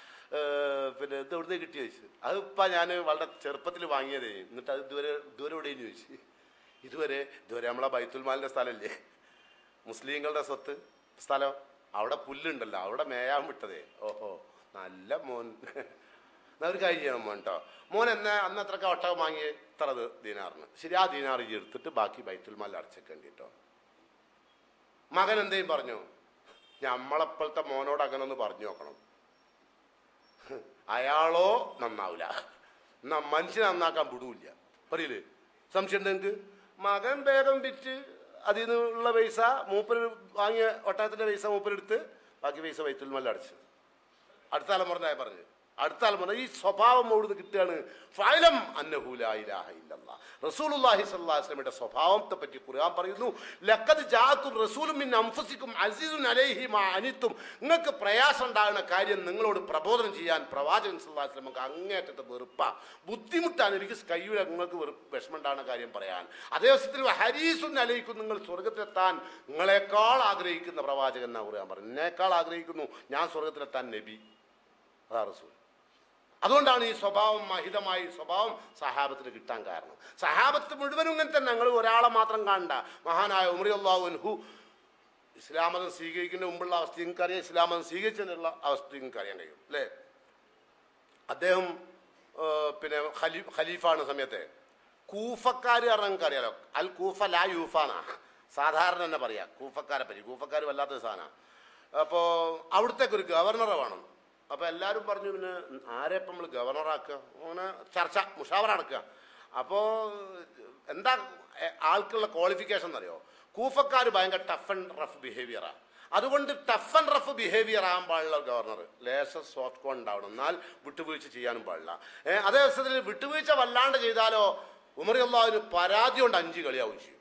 പിന്നെ ഇത് എവിടുന്ന് കിട്ടി ചോദിച്ചു. അതിപ്പോൾ ഞാൻ വളരെ ചെറുപ്പത്തിൽ വാങ്ങിയതേ. എന്നിട്ട് അത് ഇതുവരെ ഇതുവരെ എവിടെയെന്ന് ചോദിച്ചു. ഇതുവരെ ഇതുവരെ നമ്മളെ ബൈത്തുൽ മാലിൻ്റെ സ്ഥലമല്ലേ, മുസ്ലിങ്ങളുടെ സ്വത്ത് സ്ഥലം, അവിടെ പുല്ലുണ്ടല്ലോ, അവിടെ മേയാൻ വിട്ടതേ. ഓഹോ, നല്ല മോൻ. എന്നാ ഒരു കാര്യം ചെയ്യണം മോൻ കേട്ടോ. മോൻ എന്നാ അന്ന് എത്രയൊക്കെ ഒട്ടകം വാങ്ങി ഇത്ര ദീനാറിന്. ശരി, ആ ദീനാർ എടുത്തിട്ട് ബാക്കി ബൈത്തുൽ മാൽ അടച്ചേക്കേണ്ടി കേട്ടോ. മകൻ എന്തേലും പറഞ്ഞു, നമ്മളെപ്പോഴത്തെ മോനോട് അങ്ങനെ ഒന്ന് പറഞ്ഞു നോക്കണം. അയാളോ നന്നാവില്ല, എന്നാ മനുഷ്യനെ നന്നാക്കാൻ വിടൂല്ല. പറയില്ലേ? സംശയം ഉണ്ട് നിങ്ങൾക്ക്? മകൻ വേഗം വിറ്റ് അതിൽ നിന്നുള്ള പൈസ മൂപ്പര് വാങ്ങിയ ഒട്ടകത്തിന്റെ പൈസ മൂപ്പരെടുത്ത് ബാക്കി പൈസ ബൈത്തുൽ മാൽ അടച്ചു. അടുത്ത തലമുറ പറഞ്ഞു, അടുത്ത തലമുറ ഈ സ്വഭാവം എവിടുന്ന് കിട്ടുകയാണ്? ഫഅലം അന്നഹു ലാ ഇലാഹ ഇല്ലല്ലാഹ്. റസൂലുള്ളാഹി സ്വല്ലല്ലാഹു അലൈഹി വസല്ലമയുടെ സ്വഭാവത്തെ പറ്റി ഖുർആൻ പറയുന്നു, ലഖദ് ജാഅക്കും റസൂലുൻ മിൻ അൻഫുസിക്കും അസീസുൻ അലൈഹി മാ അനിത്തും. നിങ്ങൾക്ക് പ്രയാസം ഉണ്ടാകുന്ന കാര്യം നിങ്ങളോട് പ്രബോധനം ചെയ്യാൻ പ്രവാചകൻ സ്വല്ലല്ലാഹു അലൈഹി വസല്ലമക്ക് അങ്ങേയറ്റത്തെ വെറുപ്പാ, ബുദ്ധിമുട്ടാണ്. എനിക്ക് കയ്യൂല നിങ്ങൾക്ക് വെറുപ്പ് വിഷമം ഉണ്ടാകുന്ന കാര്യം പറയാൻ. അതേ ദിവസത്തിൽ ഹരീസുൻ അലൈക്കും, നിങ്ങൾ സ്വർഗത്തിലെത്താൻ നിങ്ങളെക്കാൾ ആഗ്രഹിക്കുന്ന പ്രവാചകൻ എന്നാ ഖുർആൻ പറഞ്ഞു. എന്നേക്കാൾ ആഗ്രഹിക്കുന്നു ഞാൻ സ്വർഗത്തിലെത്താൻ നബി, അതാ റസൂൽ. അതുകൊണ്ടാണ് ഈ സ്വഭാവം, മഹിതമായ സ്വഭാവം സഹാബത്തിന് കിട്ടാൻ കാരണം. സഹാബത്ത് മുഴുവനും ഇങ്ങനെ തന്നെ. ഞങ്ങൾ ഒരാളെ മാത്രം കാണണ്ട. മഹാനായ ഉമർ റളിയല്ലാഹു അൻഹു ഇസ്ലാമതം സ്വീകരിക്കുന്ന മുമ്പുള്ള അവസ്ഥ നിങ്ങൾക്കറിയാം, ഇസ്ലാമതം സ്വീകരിച്ചതിനുള്ള അവസ്ഥ നിങ്ങൾക്ക് അറിയാൻ കഴിയും അല്ലേ? അദ്ദേഹം പിന്നെ ഖലീ ഖലീഫാണ് സമയത്തെ കൂഫക്കാർ കാരണം നിങ്ങൾക്ക് അറിയാലോ. അൽ കൂഫ ലാ യൂഫാനാ സാധാരണ തന്നെ പറയാം കൂഫക്കാരെ പറ്റി. കൂഫക്കാർ വല്ലാത്തൊരു സാധനമാണ്. അപ്പോൾ അവിടുത്തേക്ക് ഒരു ഗവർണറെ വേണം. അപ്പോൾ എല്ലാവരും പറഞ്ഞു, പിന്നെ ആരെ ഇപ്പം നമ്മൾ ഗവർണറാക്കുക? അങ്ങനെ ചർച്ച, മുഷാവറ നടക്കുക. അപ്പോൾ എന്താ ആൾക്കുള്ള ക്വാളിഫിക്കേഷൻ എന്നറിയോ? കൂഫക്കാർ ഭയങ്കര ടഫ് ആൻഡ് റഫ് ബിഹേവിയറാണ്. അതുകൊണ്ട് ടഫ് ആൻഡ് റഫ് ബിഹേവിയർ ആകാൻ പാടില്ല ഗവർണർ. ലേശം സോഫ്റ്റ് കോൺ ഉണ്ടാവണം, എന്നാൽ വിട്ടുവീഴ്ച ചെയ്യാനും പാടില്ല. അതേ ദിവസത്തിൽ വിട്ടുവീഴ്ച വല്ലാണ്ട് ചെയ്താലോ ഉമർ റളിയല്ലാഹു പരാതി കൊണ്ട് അഞ്ച് കളിയാവും ചെയ്യും.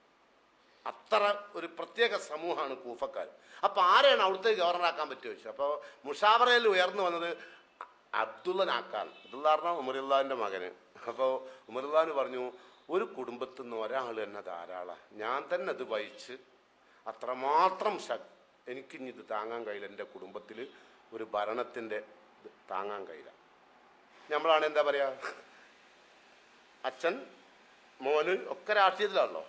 അത്ര ഒരു പ്രത്യേക സമൂഹമാണ് കൂഫക്കാർ. അപ്പൊ ആരെയാണ് അവിടുത്തെ ഗവർണറാക്കാൻ പറ്റുമോ ചോദിച്ചു. അപ്പോൾ മുഷാവറയിൽ ഉയർന്നു വന്നത് അബ്ദുള്ളനാക്കാൻ. അബ്ദുള്ള പറഞ്ഞാൽ ഉമർ റളിയല്ലാഹുവിന്റെ മകന്. അപ്പോൾ ഉമർ റളിയല്ലാഹു പറഞ്ഞു, ഒരു കുടുംബത്തിൽ നിന്ന് ഒരാൾ തന്നെ ധാരാളം, ഞാൻ തന്നെ അത് വഹിച്ച് അത്രമാത്രം ശക്തി എനിക്കിനി ഇത് താങ്ങാൻ കഴിയില്ല. എൻ്റെ കുടുംബത്തിൽ ഒരു ഭരണത്തിൻ്റെ താങ്ങാൻ കഴിയില്ല. നമ്മളാണ് എന്താ പറയാ, അച്ഛൻ മോന് ഒക്കെ രാഷ്ട്രീയത്തിലാണല്ലോ.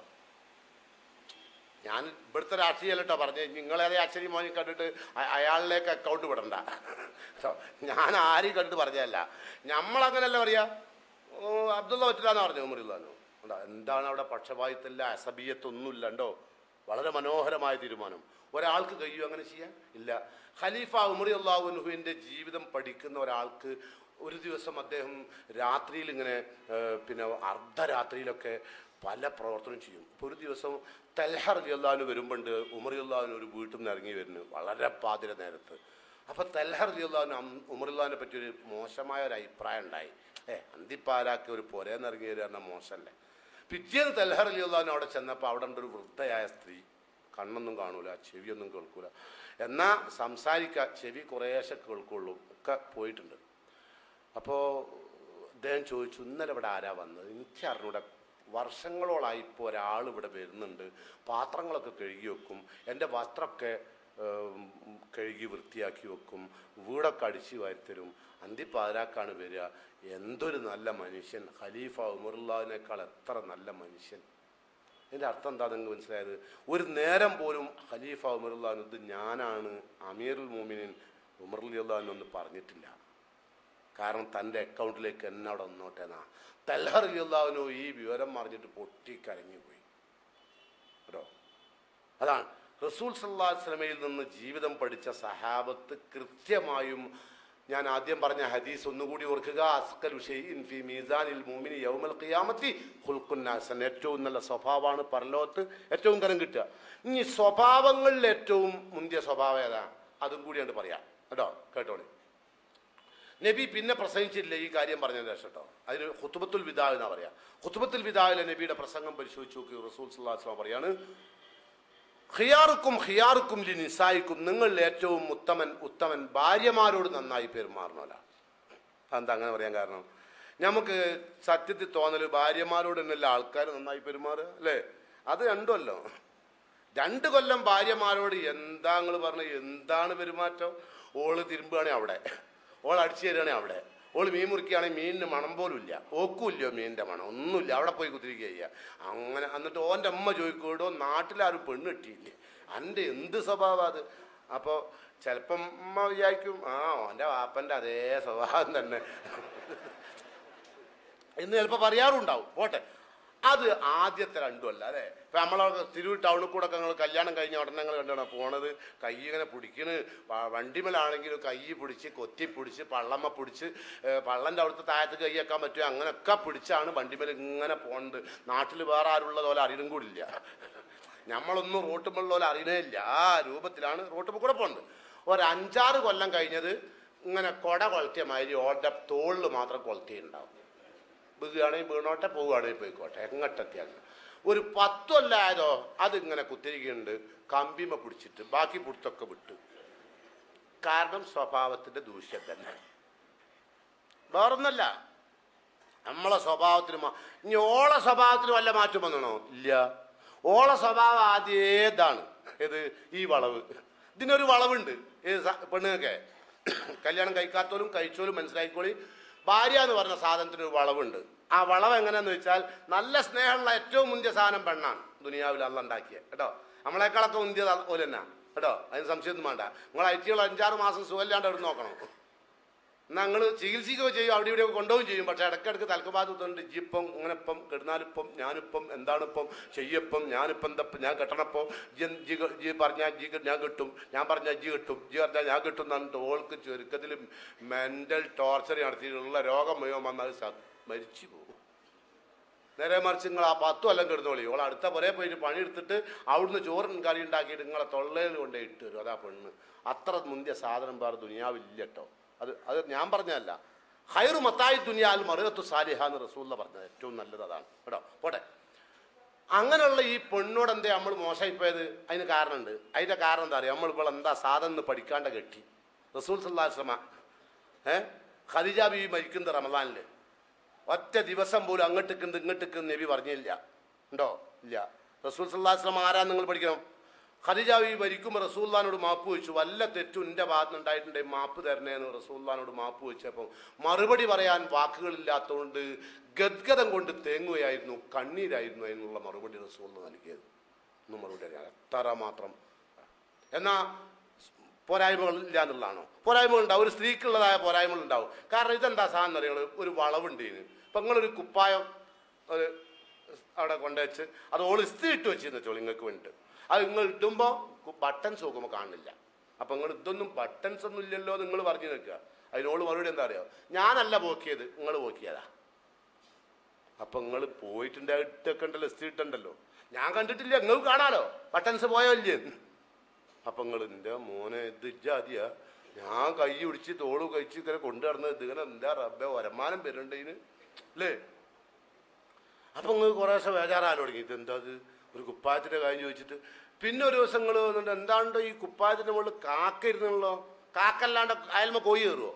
ഞാൻ ഇവിടുത്തെ രാഷ്ട്രീയമല്ല കേട്ടോ പറഞ്ഞ്, നിങ്ങളേതെ അച്ഛനും മോനും കണ്ടിട്ട് അയാളിലേക്ക് അക്കൗണ്ട് വിടണ്ട കേട്ടോ. ഞാൻ ആരെയും കണ്ടിട്ട് പറഞ്ഞതല്ല. നമ്മളങ്ങനല്ല പറയാ, അബ്ദുള്ള പറ്റില്ല എന്ന് പറഞ്ഞു ഉമർ റളിയല്ലാഹു. എന്താണ് അവിടെ പക്ഷപാതിത്വമില്ല, അസബിയത്തൊന്നുമില്ല ഉണ്ടോ. വളരെ മനോഹരമായ തീരുമാനം. ഒരാൾക്ക് കഴിയും അങ്ങനെ ചെയ്യാൻ? ഇല്ല. ഖലീഫ ഉമർ റളിയല്ലാഹു അൻഹുവിൻ്റെ ജീവിതം പഠിക്കുന്ന ഒരാൾക്ക് ഒരു ദിവസം അദ്ദേഹം രാത്രിയിൽ ഇങ്ങനെ പിന്നെ അർദ്ധരാത്രിയിലൊക്കെ പല പ്രവർത്തനം ചെയ്യും. ഇപ്പോൾ ഒരു ദിവസം തൽഹ റളിയല്ലാഹു അൻഹു വരുമ്പോണ്ട് ഉമർ റളിയല്ലാഹു അൻഹു ഒരു വീട്ടിൽ നിന്ന് ഇറങ്ങി വരുന്നു വളരെ പാതിര നേരത്ത്. അപ്പോൾ തൽഹ റളിയല്ലാഹു അൻഹു ഉമർ റളിയല്ലാഹുവിനെ പറ്റി ഒരു മോശമായ ഒരു അഭിപ്രായം ഉണ്ടായി. ഏ അന്തിപ്പാലാക്കി ഒരു പുരേന്ന് ഇറങ്ങി വരിക പറഞ്ഞാൽ മോശമല്ലേ. പിറ്റേന്ന് തൽഹ റളിയല്ലാഹു അൻഹു അവിടെ ചെന്നപ്പോൾ അവിടെ ഉണ്ട് ഒരു വൃദ്ധയായ സ്ത്രീ. കണ്ണൊന്നും കാണൂല, ചെവിയൊന്നും കേൾക്കൂല, എന്നാൽ സംസാരിക്കുക ചെവി കുറേശ്ശെ കേൾക്കുള്ളൂ, ഒക്കെ പോയിട്ടുണ്ട്. അപ്പോൾ അദ്ദേഹം ചോദിച്ചു, ഇന്നലെ ഇവിടെ ആരാ വന്നത്? എനിക്ക് അറിഞ്ഞൂടെ, വർഷങ്ങളോളായി ഇപ്പോൾ ഒരാൾ ഇവിടെ വരുന്നുണ്ട്, പാത്രങ്ങളൊക്കെ കഴുകി വെക്കും, എൻ്റെ വസ്ത്രമൊക്കെ കഴുകി വൃത്തിയാക്കി വെക്കും, വീടൊക്കെ അടിച്ചു വാരിത്തരും, അന്തിപ്പാതിരാക്കാണ് വരിക. എന്തൊരു നല്ല മനുഷ്യൻ, ഖലീഫ ഉമർ റളിയല്ലാഹുവിനേക്കാൾ എത്ര നല്ല മനുഷ്യൻ. ഇതിൻ്റെ അർത്ഥം എന്താ നിങ്ങൾക്ക് മനസ്സിലായത്? ഒരു നേരം പോലും ഖലീഫ ഉമർ റളിയല്ലാഹു ഇത് ഞാനാണ് അമീറുൽ മുഅ്മിനീൻ ഉമർ റളിയല്ലാഹു എന്ന് പറഞ്ഞിട്ടില്ല. കാരണം തൻ്റെ അക്കൗണ്ടിലേക്ക് എന്നെ അവിടെ വന്നോട്ടെ എന്നാ. തൽഹ റളിയല്ലാഹു ഈ വിവരം പറഞ്ഞിട്ട് പൊട്ടിക്കരഞ്ഞു പോയി കേട്ടോ. അതാണ് റസൂൽ സല്ലല്ലാഹു അലൈഹി വസല്ലമയിൽ നിന്ന് ജീവിതം പഠിച്ച സഹാബത്ത് കൃത്യമായും. ഞാൻ ആദ്യം പറഞ്ഞ ഹദീസ് ഒന്നുകൂടി ഓർക്കുക, അസ്കലു ഷൈഇൻ ഫീ മീസാനിൽ മുഅ്മിനി യൗമൽ ഖിയാമത്തി ഖുൽഖുൻ ഹസൻ. ഏറ്റവും നല്ല സ്വഭാവമാണ് പരലോകത്ത് ഏറ്റവും കരം കിട്ടുക. ഇനി സ്വഭാവങ്ങളിൽ ഏറ്റവും മുന്തിയ സ്വഭാവം ഏതാ, അതും കൂടിയാണ് പറയാം കേട്ടോ. കേട്ടോളി. നബി പിന്നെ പ്രസംഗിച്ചില്ല ഈ കാര്യം പറഞ്ഞതിന് ശേഷം കേട്ടോ. അതിന് ഖുത്ബത്തുൽ വിദാ എന്നാ പറയാ. ഖുത്ബത്തുൽ വിദായിലെ നബിയുടെ പ്രസംഗം പരിശോധിച്ച് നോക്കി. റസൂൽ സല്ലല്ലാഹു അലൈഹി വസല്ലം പറയാണ്, ഖിയാറുക്കും ഖിയാറുക്കും ലി നിസായിക്കും, നിങ്ങളിൽ ഏറ്റവും ഉത്തമൻ ഉത്തമൻ ഭാര്യമാരോട് നന്നായി പെരുമാറണമല്ല. അതെന്താ അങ്ങനെ പറയാൻ കാരണം? നമുക്ക് സത്യത്തിൽ തോന്നല് ഭാര്യമാരോട് തന്നെയല്ല ആൾക്കാർ നന്നായി പെരുമാറുക അല്ലേ? അത് രണ്ടുമല്ലോ. രണ്ട് കൊല്ലം ഭാര്യമാരോട് എന്താ നിങ്ങൾ പറഞ്ഞ എന്താണ് പെരുമാറ്റം? ഓള് തിരുമ്പുകയാണെങ്കിൽ അവിടെ, ഓൾ അടിച്ചു തരികയാണെങ്കിൽ അവിടെ, ഓൾ മീൻ മുറിക്കുകയാണെങ്കിൽ മീനിന് മണം പോലും ഇല്ല, ഓക്കുമില്ലോ മീനിൻ്റെ മണം, ഒന്നുമില്ല, അവിടെ പോയി കുത്തിരിക്കുക ചെയ്യുക. അങ്ങനെ എന്നിട്ട് ഓൻ്റെ അമ്മ ചോദിക്കൂടോ നാട്ടിലാരും പെണ്ണ് കിട്ടിയില്ലേ, എൻ്റെ എന്ത് സ്വഭാവം അത്? അപ്പോൾ ചിലപ്പം ഉമ്മ വിചാരിക്കും ആ ഓൻ്റെ വാപ്പൻ്റെ അതേ സ്വഭാവം തന്നെ എന്ന് ചിലപ്പോൾ പറയാറുണ്ടാവും. പോട്ടെ, അത് ആദ്യത്തെ രണ്ടുമല്ല അല്ലേ. ഇപ്പം നമ്മളൊക്കെ തിരൂർ ടൗണിൽ കൂടെ ഒക്കെ ഞങ്ങൾ കല്യാണം കഴിഞ്ഞ ഉടനെ ഞങ്ങൾ കണ്ടാണ് പോണത്. കൈ ഇങ്ങനെ പിടിക്കണ്, വണ്ടിമേലാണെങ്കിലും കൈ പിടിച്ച് കൊത്തി പിടിച്ച് പള്ളമ്മ പിടിച്ച് പള്ളൻ്റെ അവിടുത്തെ താഴത്ത് കൈ വെക്കാൻ പറ്റുക അങ്ങനെയൊക്കെ പിടിച്ചാണ് വണ്ടിമേൽ ഇങ്ങനെ പോണത്. നാട്ടിൽ വേറെ ആരുള്ളത് പോലെ അറിയണം കൂടില്ല. നമ്മളൊന്നും റോട്ടുമുള്ള പോലെ അറിയണേ ഇല്ല. ആ രൂപത്തിലാണ് റോട്ടുമ്പോൾ കൂടെ പോകുന്നത്. ഒരു അഞ്ചാറ് കൊല്ലം കഴിഞ്ഞത് ഇങ്ങനെ കൊട കൊളത്തിയ മാതിരി ഓൻ്റെ തോളിൽ മാത്രം കൊളത്തിയുണ്ടാവും. വീഴുകയാണെങ്കിൽ വീണോട്ടെ, പോവുകയാണെങ്കിൽ പോയിക്കോട്ടെ, എങ്ങോട്ടെത്തിയാണ്. ഒരു പത്തു കൊല്ലമായതോ അതിങ്ങനെ കുത്തിരിക്കുന്നുണ്ട്, കമ്പിമ പിടിച്ചിട്ട് ബാക്കി പിടുത്തൊക്കെ വിട്ടു. കാരണം സ്വഭാവത്തിൻ്റെ ദൂഷ്യം തന്നെ, വേറൊന്നല്ല. നമ്മളെ സ്വഭാവത്തിന് ഇനി ഓളെ സ്വഭാവത്തിന് വല്ല മാറ്റം വന്നണോ? ഇല്ല. ഓളെ സ്വഭാവം ആദ്യേതാണ് ഏത്? ഈ വളവ്. ഇതിനൊരു വളവുണ്ട്. ഏത് പെണ്ണുങ്ങൾക്ക് കല്യാണം കഴിക്കാത്തോലും കഴിച്ചോലും മനസ്സിലാക്കിക്കോളി, ഭാര്യ എന്ന് പറഞ്ഞ സാധനത്തിന് ഒരു വളവുണ്ട്. ആ വളവ് എങ്ങനെയാന്ന് വെച്ചാൽ നല്ല സ്നേഹമുള്ള ഏറ്റവും മുന്തിയ സാധനം പെണ്ണാണ് ദുനിയാവിൽ അള്ള ഉണ്ടാക്കിയത് കേട്ടോ. നമ്മളെക്കാളൊക്കെ മുന്തിയ പോലെ തന്നെ കേട്ടോ, അതിന് സംശയമൊന്നും വേണ്ട. നിങ്ങൾ ഐറ്റികൾ അഞ്ചാറ് മാസം സുഖമില്ലാണ്ട് അവിടെ നോക്കണം. എന്നാൽ നിങ്ങൾ ചികിത്സിക്കുകയോ ചെയ്യും, അവിടെ ഇവിടെയൊക്കെ കൊണ്ടുപോകും ചെയ്യും. പക്ഷെ ഇടയ്ക്കിടയ്ക്ക് തലക്കുപാതത്തുണ്ട്. ജിപ്പം ഇങ്ങനെപ്പം കെടുന്നാലിപ്പം ഞാനിപ്പം എന്താണിപ്പം ചെയ്യപ്പം ഞാനിപ്പം എന്തപ്പം ഞാൻ കെട്ടണപ്പം ജി ജി ജി പറഞ്ഞാൽ ജി ഞാൻ കിട്ടും, ഞാൻ പറഞ്ഞാൽ ജി കിട്ടും, ജി പറഞ്ഞാൽ ഞാൻ കിട്ടും എന്നിട്ട് ഓൾക്ക് ചുരുക്കത്തിൽ മെൻ്റൽ ടോർച്ചർ നടത്തിയിട്ടുള്ള രോഗം മുഴുവൻ വന്നാൽ മരിച്ചു പോകും. നേരെ മറിച്ച് നിങ്ങൾ ആ പത്തും എല്ലാം കിടന്നോളി. ഓൾ അടുത്ത പുരേ പോയിട്ട് പണിയെടുത്തിട്ട് അവിടുന്ന് ചോറിൻ കറി ഉണ്ടാക്കിയിട്ട് നിങ്ങളെ തൊള്ളയിൽ കൊണ്ടേ ഇട്ട് വരും. അതാ പെണ്ണ്. അത്ര മുന്തിയ സാധനം വേറെ ദുനിയാവില്ല കേട്ടോ. അത് അത് ഞാൻ പറഞ്ഞതല്ല. ഹൈറു മത്തായി ദുനിയാൽ മറുകത്തു സാലിഹ എന്ന് റസൂലുള്ള പറഞ്ഞത് ഏറ്റവും നല്ലത് അതാണ് കേട്ടോ. പോട്ടെ, അങ്ങനെയുള്ള ഈ പെണ്ണോട് എന്താ നമ്മൾ മോശമായിപ്പോയത്? അതിന് കാരണമുണ്ട്. അതിൻ്റെ കാരണം എന്താ അറിയാം? നമ്മൾ ഇപ്പോൾ എന്താ സാധനം എന്ന് പഠിക്കാണ്ട കെട്ടി. റസൂൽ സല്ലല്ലാഹു അലൈഹി വസല്ലം ഏഹ് ഖദീജ ബീവി മരിക്കുന്നത് റമദാനിൽ ഒറ്റ ദിവസം പോലും അങ്ങോട്ടേക്ക് ഇങ്ങോട്ടേക്ക് നബി പറഞ്ഞില്ല. ഉണ്ടോ? ഇല്ല. റസൂൽ സല്ലല്ലാഹു അലൈഹി വസല്ലം ആരാ നിങ്ങൾ പഠിക്കണം? ഖദീജ ബീവി മരിക്കുമ്പോൾ റസൂലുള്ളാഹിനോട് മാപ്പ് വെച്ചു. വല്ല തെറ്റും എൻ്റെ ഭാഗത്ത് ഉണ്ടായിട്ടുണ്ടെങ്കിൽ മാപ്പ് തരണേന്ന് റസൂലുള്ളാഹിനോട് മാപ്പ് വെച്ചപ്പം മറുപടി പറയാൻ വാക്കുകളില്ലാത്തതുകൊണ്ട് ഗദ്ഗതം കൊണ്ട് തേങ്ങുകയായിരുന്നു, കണ്ണീരായിരുന്നു അതിനുള്ള മറുപടി റസൂലുള്ളാഹി നൽകിയത്. ഒന്നും മറുപടി അറിയാം എത്ര മാത്രം. എന്നാൽ പോരായ്മകൾ ഇല്ല എന്നുള്ളതാണോ? പോരായ്മകൾ ഉണ്ടാവും. ഒരു സ്ത്രീക്കുള്ളതായ പോരായ്മകൾ ഉണ്ടാവും. കാരണം ഇതെന്താ സാധനം അറിയുന്നത്? ഒരു വളവുണ്ട് ഇതിന്. ഇപ്പം നിങ്ങളൊരു കുപ്പായം ഒരു അവിടെ കൊണ്ടുവച്ച് അത് ഓൾ ഇസ്തി ഇട്ട് വെച്ചിരുന്ന വെച്ചോളൂ നിങ്ങൾക്ക് വേണ്ടിയിട്ട്. അത് നിങ്ങൾ ഇട്ടുമ്പോൾ ബട്ടൺസ് നോക്കുമ്പോൾ കാണില്ല. അപ്പം നിങ്ങൾ ഇതൊന്നും ബട്ടൺസ് ഒന്നും ഇല്ലല്ലോ നിങ്ങൾ പറഞ്ഞു നിൽക്കുക. അതിനോട് മറുപടി എന്താ അറിയോ? ഞാനല്ല പോക്കിയത്, നിങ്ങൾ പോക്കിയതാ. അപ്പം നിങ്ങൾ പോയിട്ടുണ്ട് ഇട്ടൊക്കെ ഉണ്ടല്ലോ, ഇസ്തി ഇട്ടുണ്ടല്ലോ. ഞാൻ കണ്ടിട്ടില്ല, നിങ്ങൾക്ക് കാണാലോ ബട്ടൺസ് പോയോ ഇല്ലേ. അപ്പം നിങ്ങൾ എൻ്റെ മോനെ ഇത് ജാതിയാ, ഞാൻ കൈ പിടിച്ച് തോള് കഴിച്ച് ഇങ്ങനെ കൊണ്ടു നടന്നത് ഇതിങ്ങനെ എന്താ റബ്ബെ വരുമാനം വരുന്നുണ്ട് ഇതിന് അല്ലേ. അപ്പം നിങ്ങൾ കുറേ ദിവസം വേജാറാലോ തുടങ്ങി. ഇതെന്താ അത് ഒരു കുപ്പായത്തിൻ്റെ കാര്യം ചോദിച്ചിട്ട്. പിന്നെ ഒരു ദിവസം നിങ്ങൾ വന്നിട്ട് എന്താണ്ട് ഈ കുപ്പായത്തിൻ്റെ മുകളിൽ കാക്ക ഇരുന്നുള്ളോ? കാക്കല്ലാണ്ട് അയൽമ കോഴി കയറുമോ?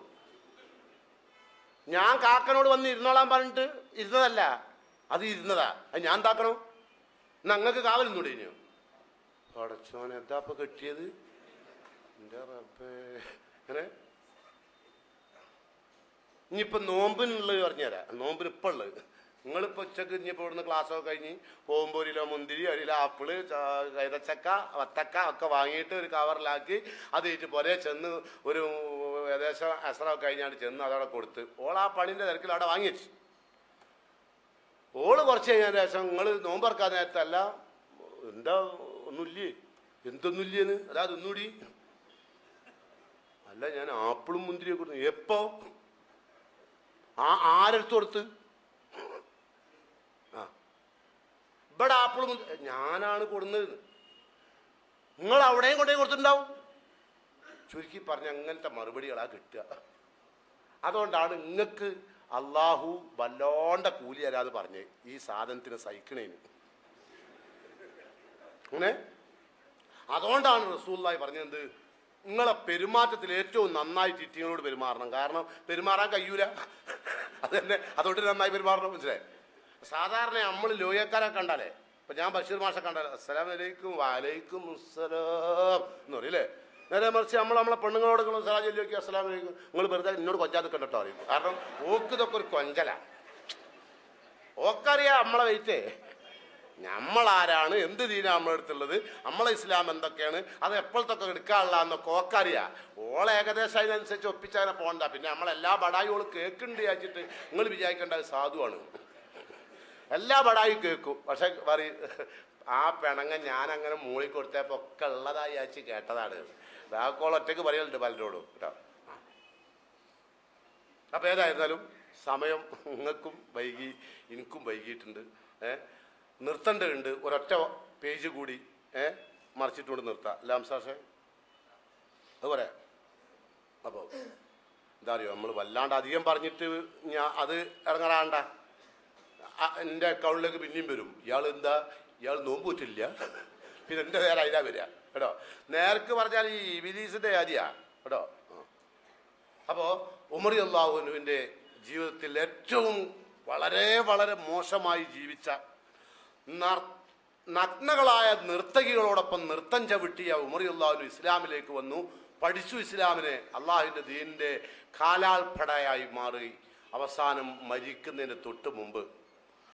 ഞാൻ കാക്കനോട് വന്ന് ഇരുന്നോളാൻ പറഞ്ഞിട്ട് ഇരുന്നതല്ല, അത് ഇരുന്നതാ. അത് ഞാൻ എന്താക്കണം? എന്നാ അങ്ങക്ക് കാവലൊന്നുകൂടെ ഇനിയോ? പടച്ചോൻ എന്താ ഇപ്പം കെട്ടിയത് എൻ്റെ റബ്ബേ. അങ്ങനെ ഇനിയിപ്പോൾ നോമ്പിനുള്ളത് പറഞ്ഞുതരാം. നോമ്പിന് ഇപ്പം ഉള്ളത് നിങ്ങളിപ്പോൾ ഉച്ചക്ക് ഇനിയിപ്പോൾ ഇവിടുന്ന് ക്ലാസ്സൊക്കെ കഴിഞ്ഞ് പോകുമ്പോൾ ഒരു കിലോ മുന്തിരി, ഒരു കിലോ ആപ്പിള്, കൈതച്ചക്ക, വത്തക്ക ഒക്കെ വാങ്ങിയിട്ട് ഒരു കവറിലാക്കി അത് ഇട്ട് പുരേ ചെന്ന് ഒരു ഏകദേശം അസറൊക്കെ കഴിഞ്ഞാണ്ട് ചെന്ന് അതവിടെ കൊടുത്ത് ഓൾ ആ പണീൻ്റെ തിരക്കിൽ അവിടെ വാങ്ങി വെച്ചു. ഓള് കുറച്ച് കഴിഞ്ഞതിന് ശേഷം നിങ്ങൾ നോമ്പറക്കാൻ നേരത്തല്ല എന്താ ഒന്നുമില്ലേ, എന്തൊന്നുമില്ലേന്ന് അതാ തിന്നൂടി. അല്ല ഞാൻ ആപ്പിളും മുന്തിരിയൊക്കെ കൊടുത്തു. എപ്പോ? ആ ആരെടുത്ത് കൊടുത്ത്? ആ ഇവിടെ ആപ്പിളും ഞാനാണ് കൊടുന്നത്. നിങ്ങൾ അവിടെയും കൊണ്ടുപോയി കൊടുത്തിട്ടുണ്ടാവും. ചുരുക്കി പറഞ്ഞ അങ്ങനത്തെ മറുപടികളാ കിട്ടുക. അതുകൊണ്ടാണ് നിങ്ങൾക്ക് അള്ളാഹു വല്ലോണ്ട കൂലി തരാതെ പറഞ്ഞ് ഈ സാധനത്തിന് സഹിക്കണേന്. അങ്ങനെ അതുകൊണ്ടാണ് റസൂലുള്ളാഹി പറഞ്ഞത് നിങ്ങളെ പെരുമാറ്റത്തിൽ ഏറ്റവും നന്നായിട്ട് ഇറ്റിങ്ങളോട് പെരുമാറണം. കാരണം പെരുമാറാൻ കഴിയൂല, അത് തന്നെ. അതുകൊണ്ട് നന്നായി പെരുമാറണം. മനസ്സിലായി? സാധാരണ നമ്മൾ ലോയക്കാരെ കണ്ടാലേ, ഇപ്പൊ ഞാൻ ബഷീർ മാഷെ കണ്ടാലേ അസ്സലാമു അലൈക്കും വലൈക്കും അസ്സലാം എന്ന് പറയില്ലേ. നേരെ മറിച്ച് നമ്മൾ നമ്മളെ പെണ്ണുങ്ങളോട് സലാം ചൊല്ലി നോക്കി അസ്സലാമു അലൈക്കും നിങ്ങൾ വെറുതെ എന്നോട് കൊഞ്ചാതെ കണ്ടിട്ടോ അറിയും. കാരണം ഓക്ക് ഇതൊക്കെ ഒരു കൊഞ്ചല. ഓക്കറിയാം നമ്മളെ വെയിറ്റേ നമ്മളാരാണ്, എന്ത് ദീനാ നമ്മളെടുത്തുള്ളത്, നമ്മളെ ഇസ്ലാം എന്തൊക്കെയാണ്, അത് എപ്പോഴത്തൊക്കെ എടുക്കാനുള്ള എന്നൊക്കെ ഓക്കറിയാ. ഓൾ ഏകദേശം അതിനനുസരിച്ച് ഒപ്പിച്ചങ്ങനെ പോകണ്ട. പിന്നെ നമ്മളെല്ലാ ബടായികളും കേൾക്കുന്നുണ്ട് വിചാരിച്ചിട്ട് നിങ്ങൾ വിചാരിക്കേണ്ട സാധുവാണ്. എല്ലാ ബടായും കേൾക്കും. പക്ഷെ പറയും ആ പിണങ്ങ ഞാനങ്ങനെ മൂളി കൊടുത്തപ്പോൾ ഒക്കെ ഉള്ളതായി വിചാരിച്ച് കേട്ടതാണ്. ബാക്കോൾ ഒറ്റയ്ക്ക് പറയലുണ്ട് പലരോടും കേട്ടോ. അപ്പം ഏതായിരുന്നാലും സമയം നിങ്ങൾക്കും വൈകി, എനിക്കും വൈകിയിട്ടുണ്ട്. ഏഹ് നിർത്തേണ്ടതുണ്ട്. ഒരൊറ്റ പേജ് കൂടി ഏഹ് മറിച്ചിട്ടുകൊണ്ട് നിർത്താം. അല്ല ഹംസാഷേ, അത് പറയാം. അപ്പോൾ എന്താ അറിയോ, നമ്മൾ വല്ലാണ്ട് അധികം പറഞ്ഞിട്ട് ഞാൻ അത് ഇറങ്ങാറാണ്ട. എൻ്റെ അക്കൗണ്ടിലേക്ക് പിന്നെയും വരും. ഇയാൾ എന്താ, ഇയാൾ നോമ്പ് പറ്റില്ല, പിന്നെ എൻ്റെ നേരെ അതിലാ വരിക കേട്ടോ. നേർക്ക് പറഞ്ഞാൽ ഈ ഇബ്ലീസിൻ്റെ കാര്യാ കേട്ടോ. അപ്പോൾ ഉമർ റളിയല്ലാഹുവിൻ്റെ ജീവിതത്തിൽ ഏറ്റവും വളരെ വളരെ മോശമായി ജീവിച്ച നഗ്നകളായ നർത്തകികളോടൊപ്പം നൃത്തം ചവിട്ടിയ ഉമർ റളിയല്ലാഹു ഇസ്ലാമിലേക്ക് വന്നു, പഠിച്ചു ഇസ്ലാമിനെ, അള്ളാഹുവിൻ്റെ ദീനിൻ്റെ കാലാൾപ്പടയായി മാറി. അവസാനം മരിക്കുന്നതിന് തൊട്ട് മുമ്പ്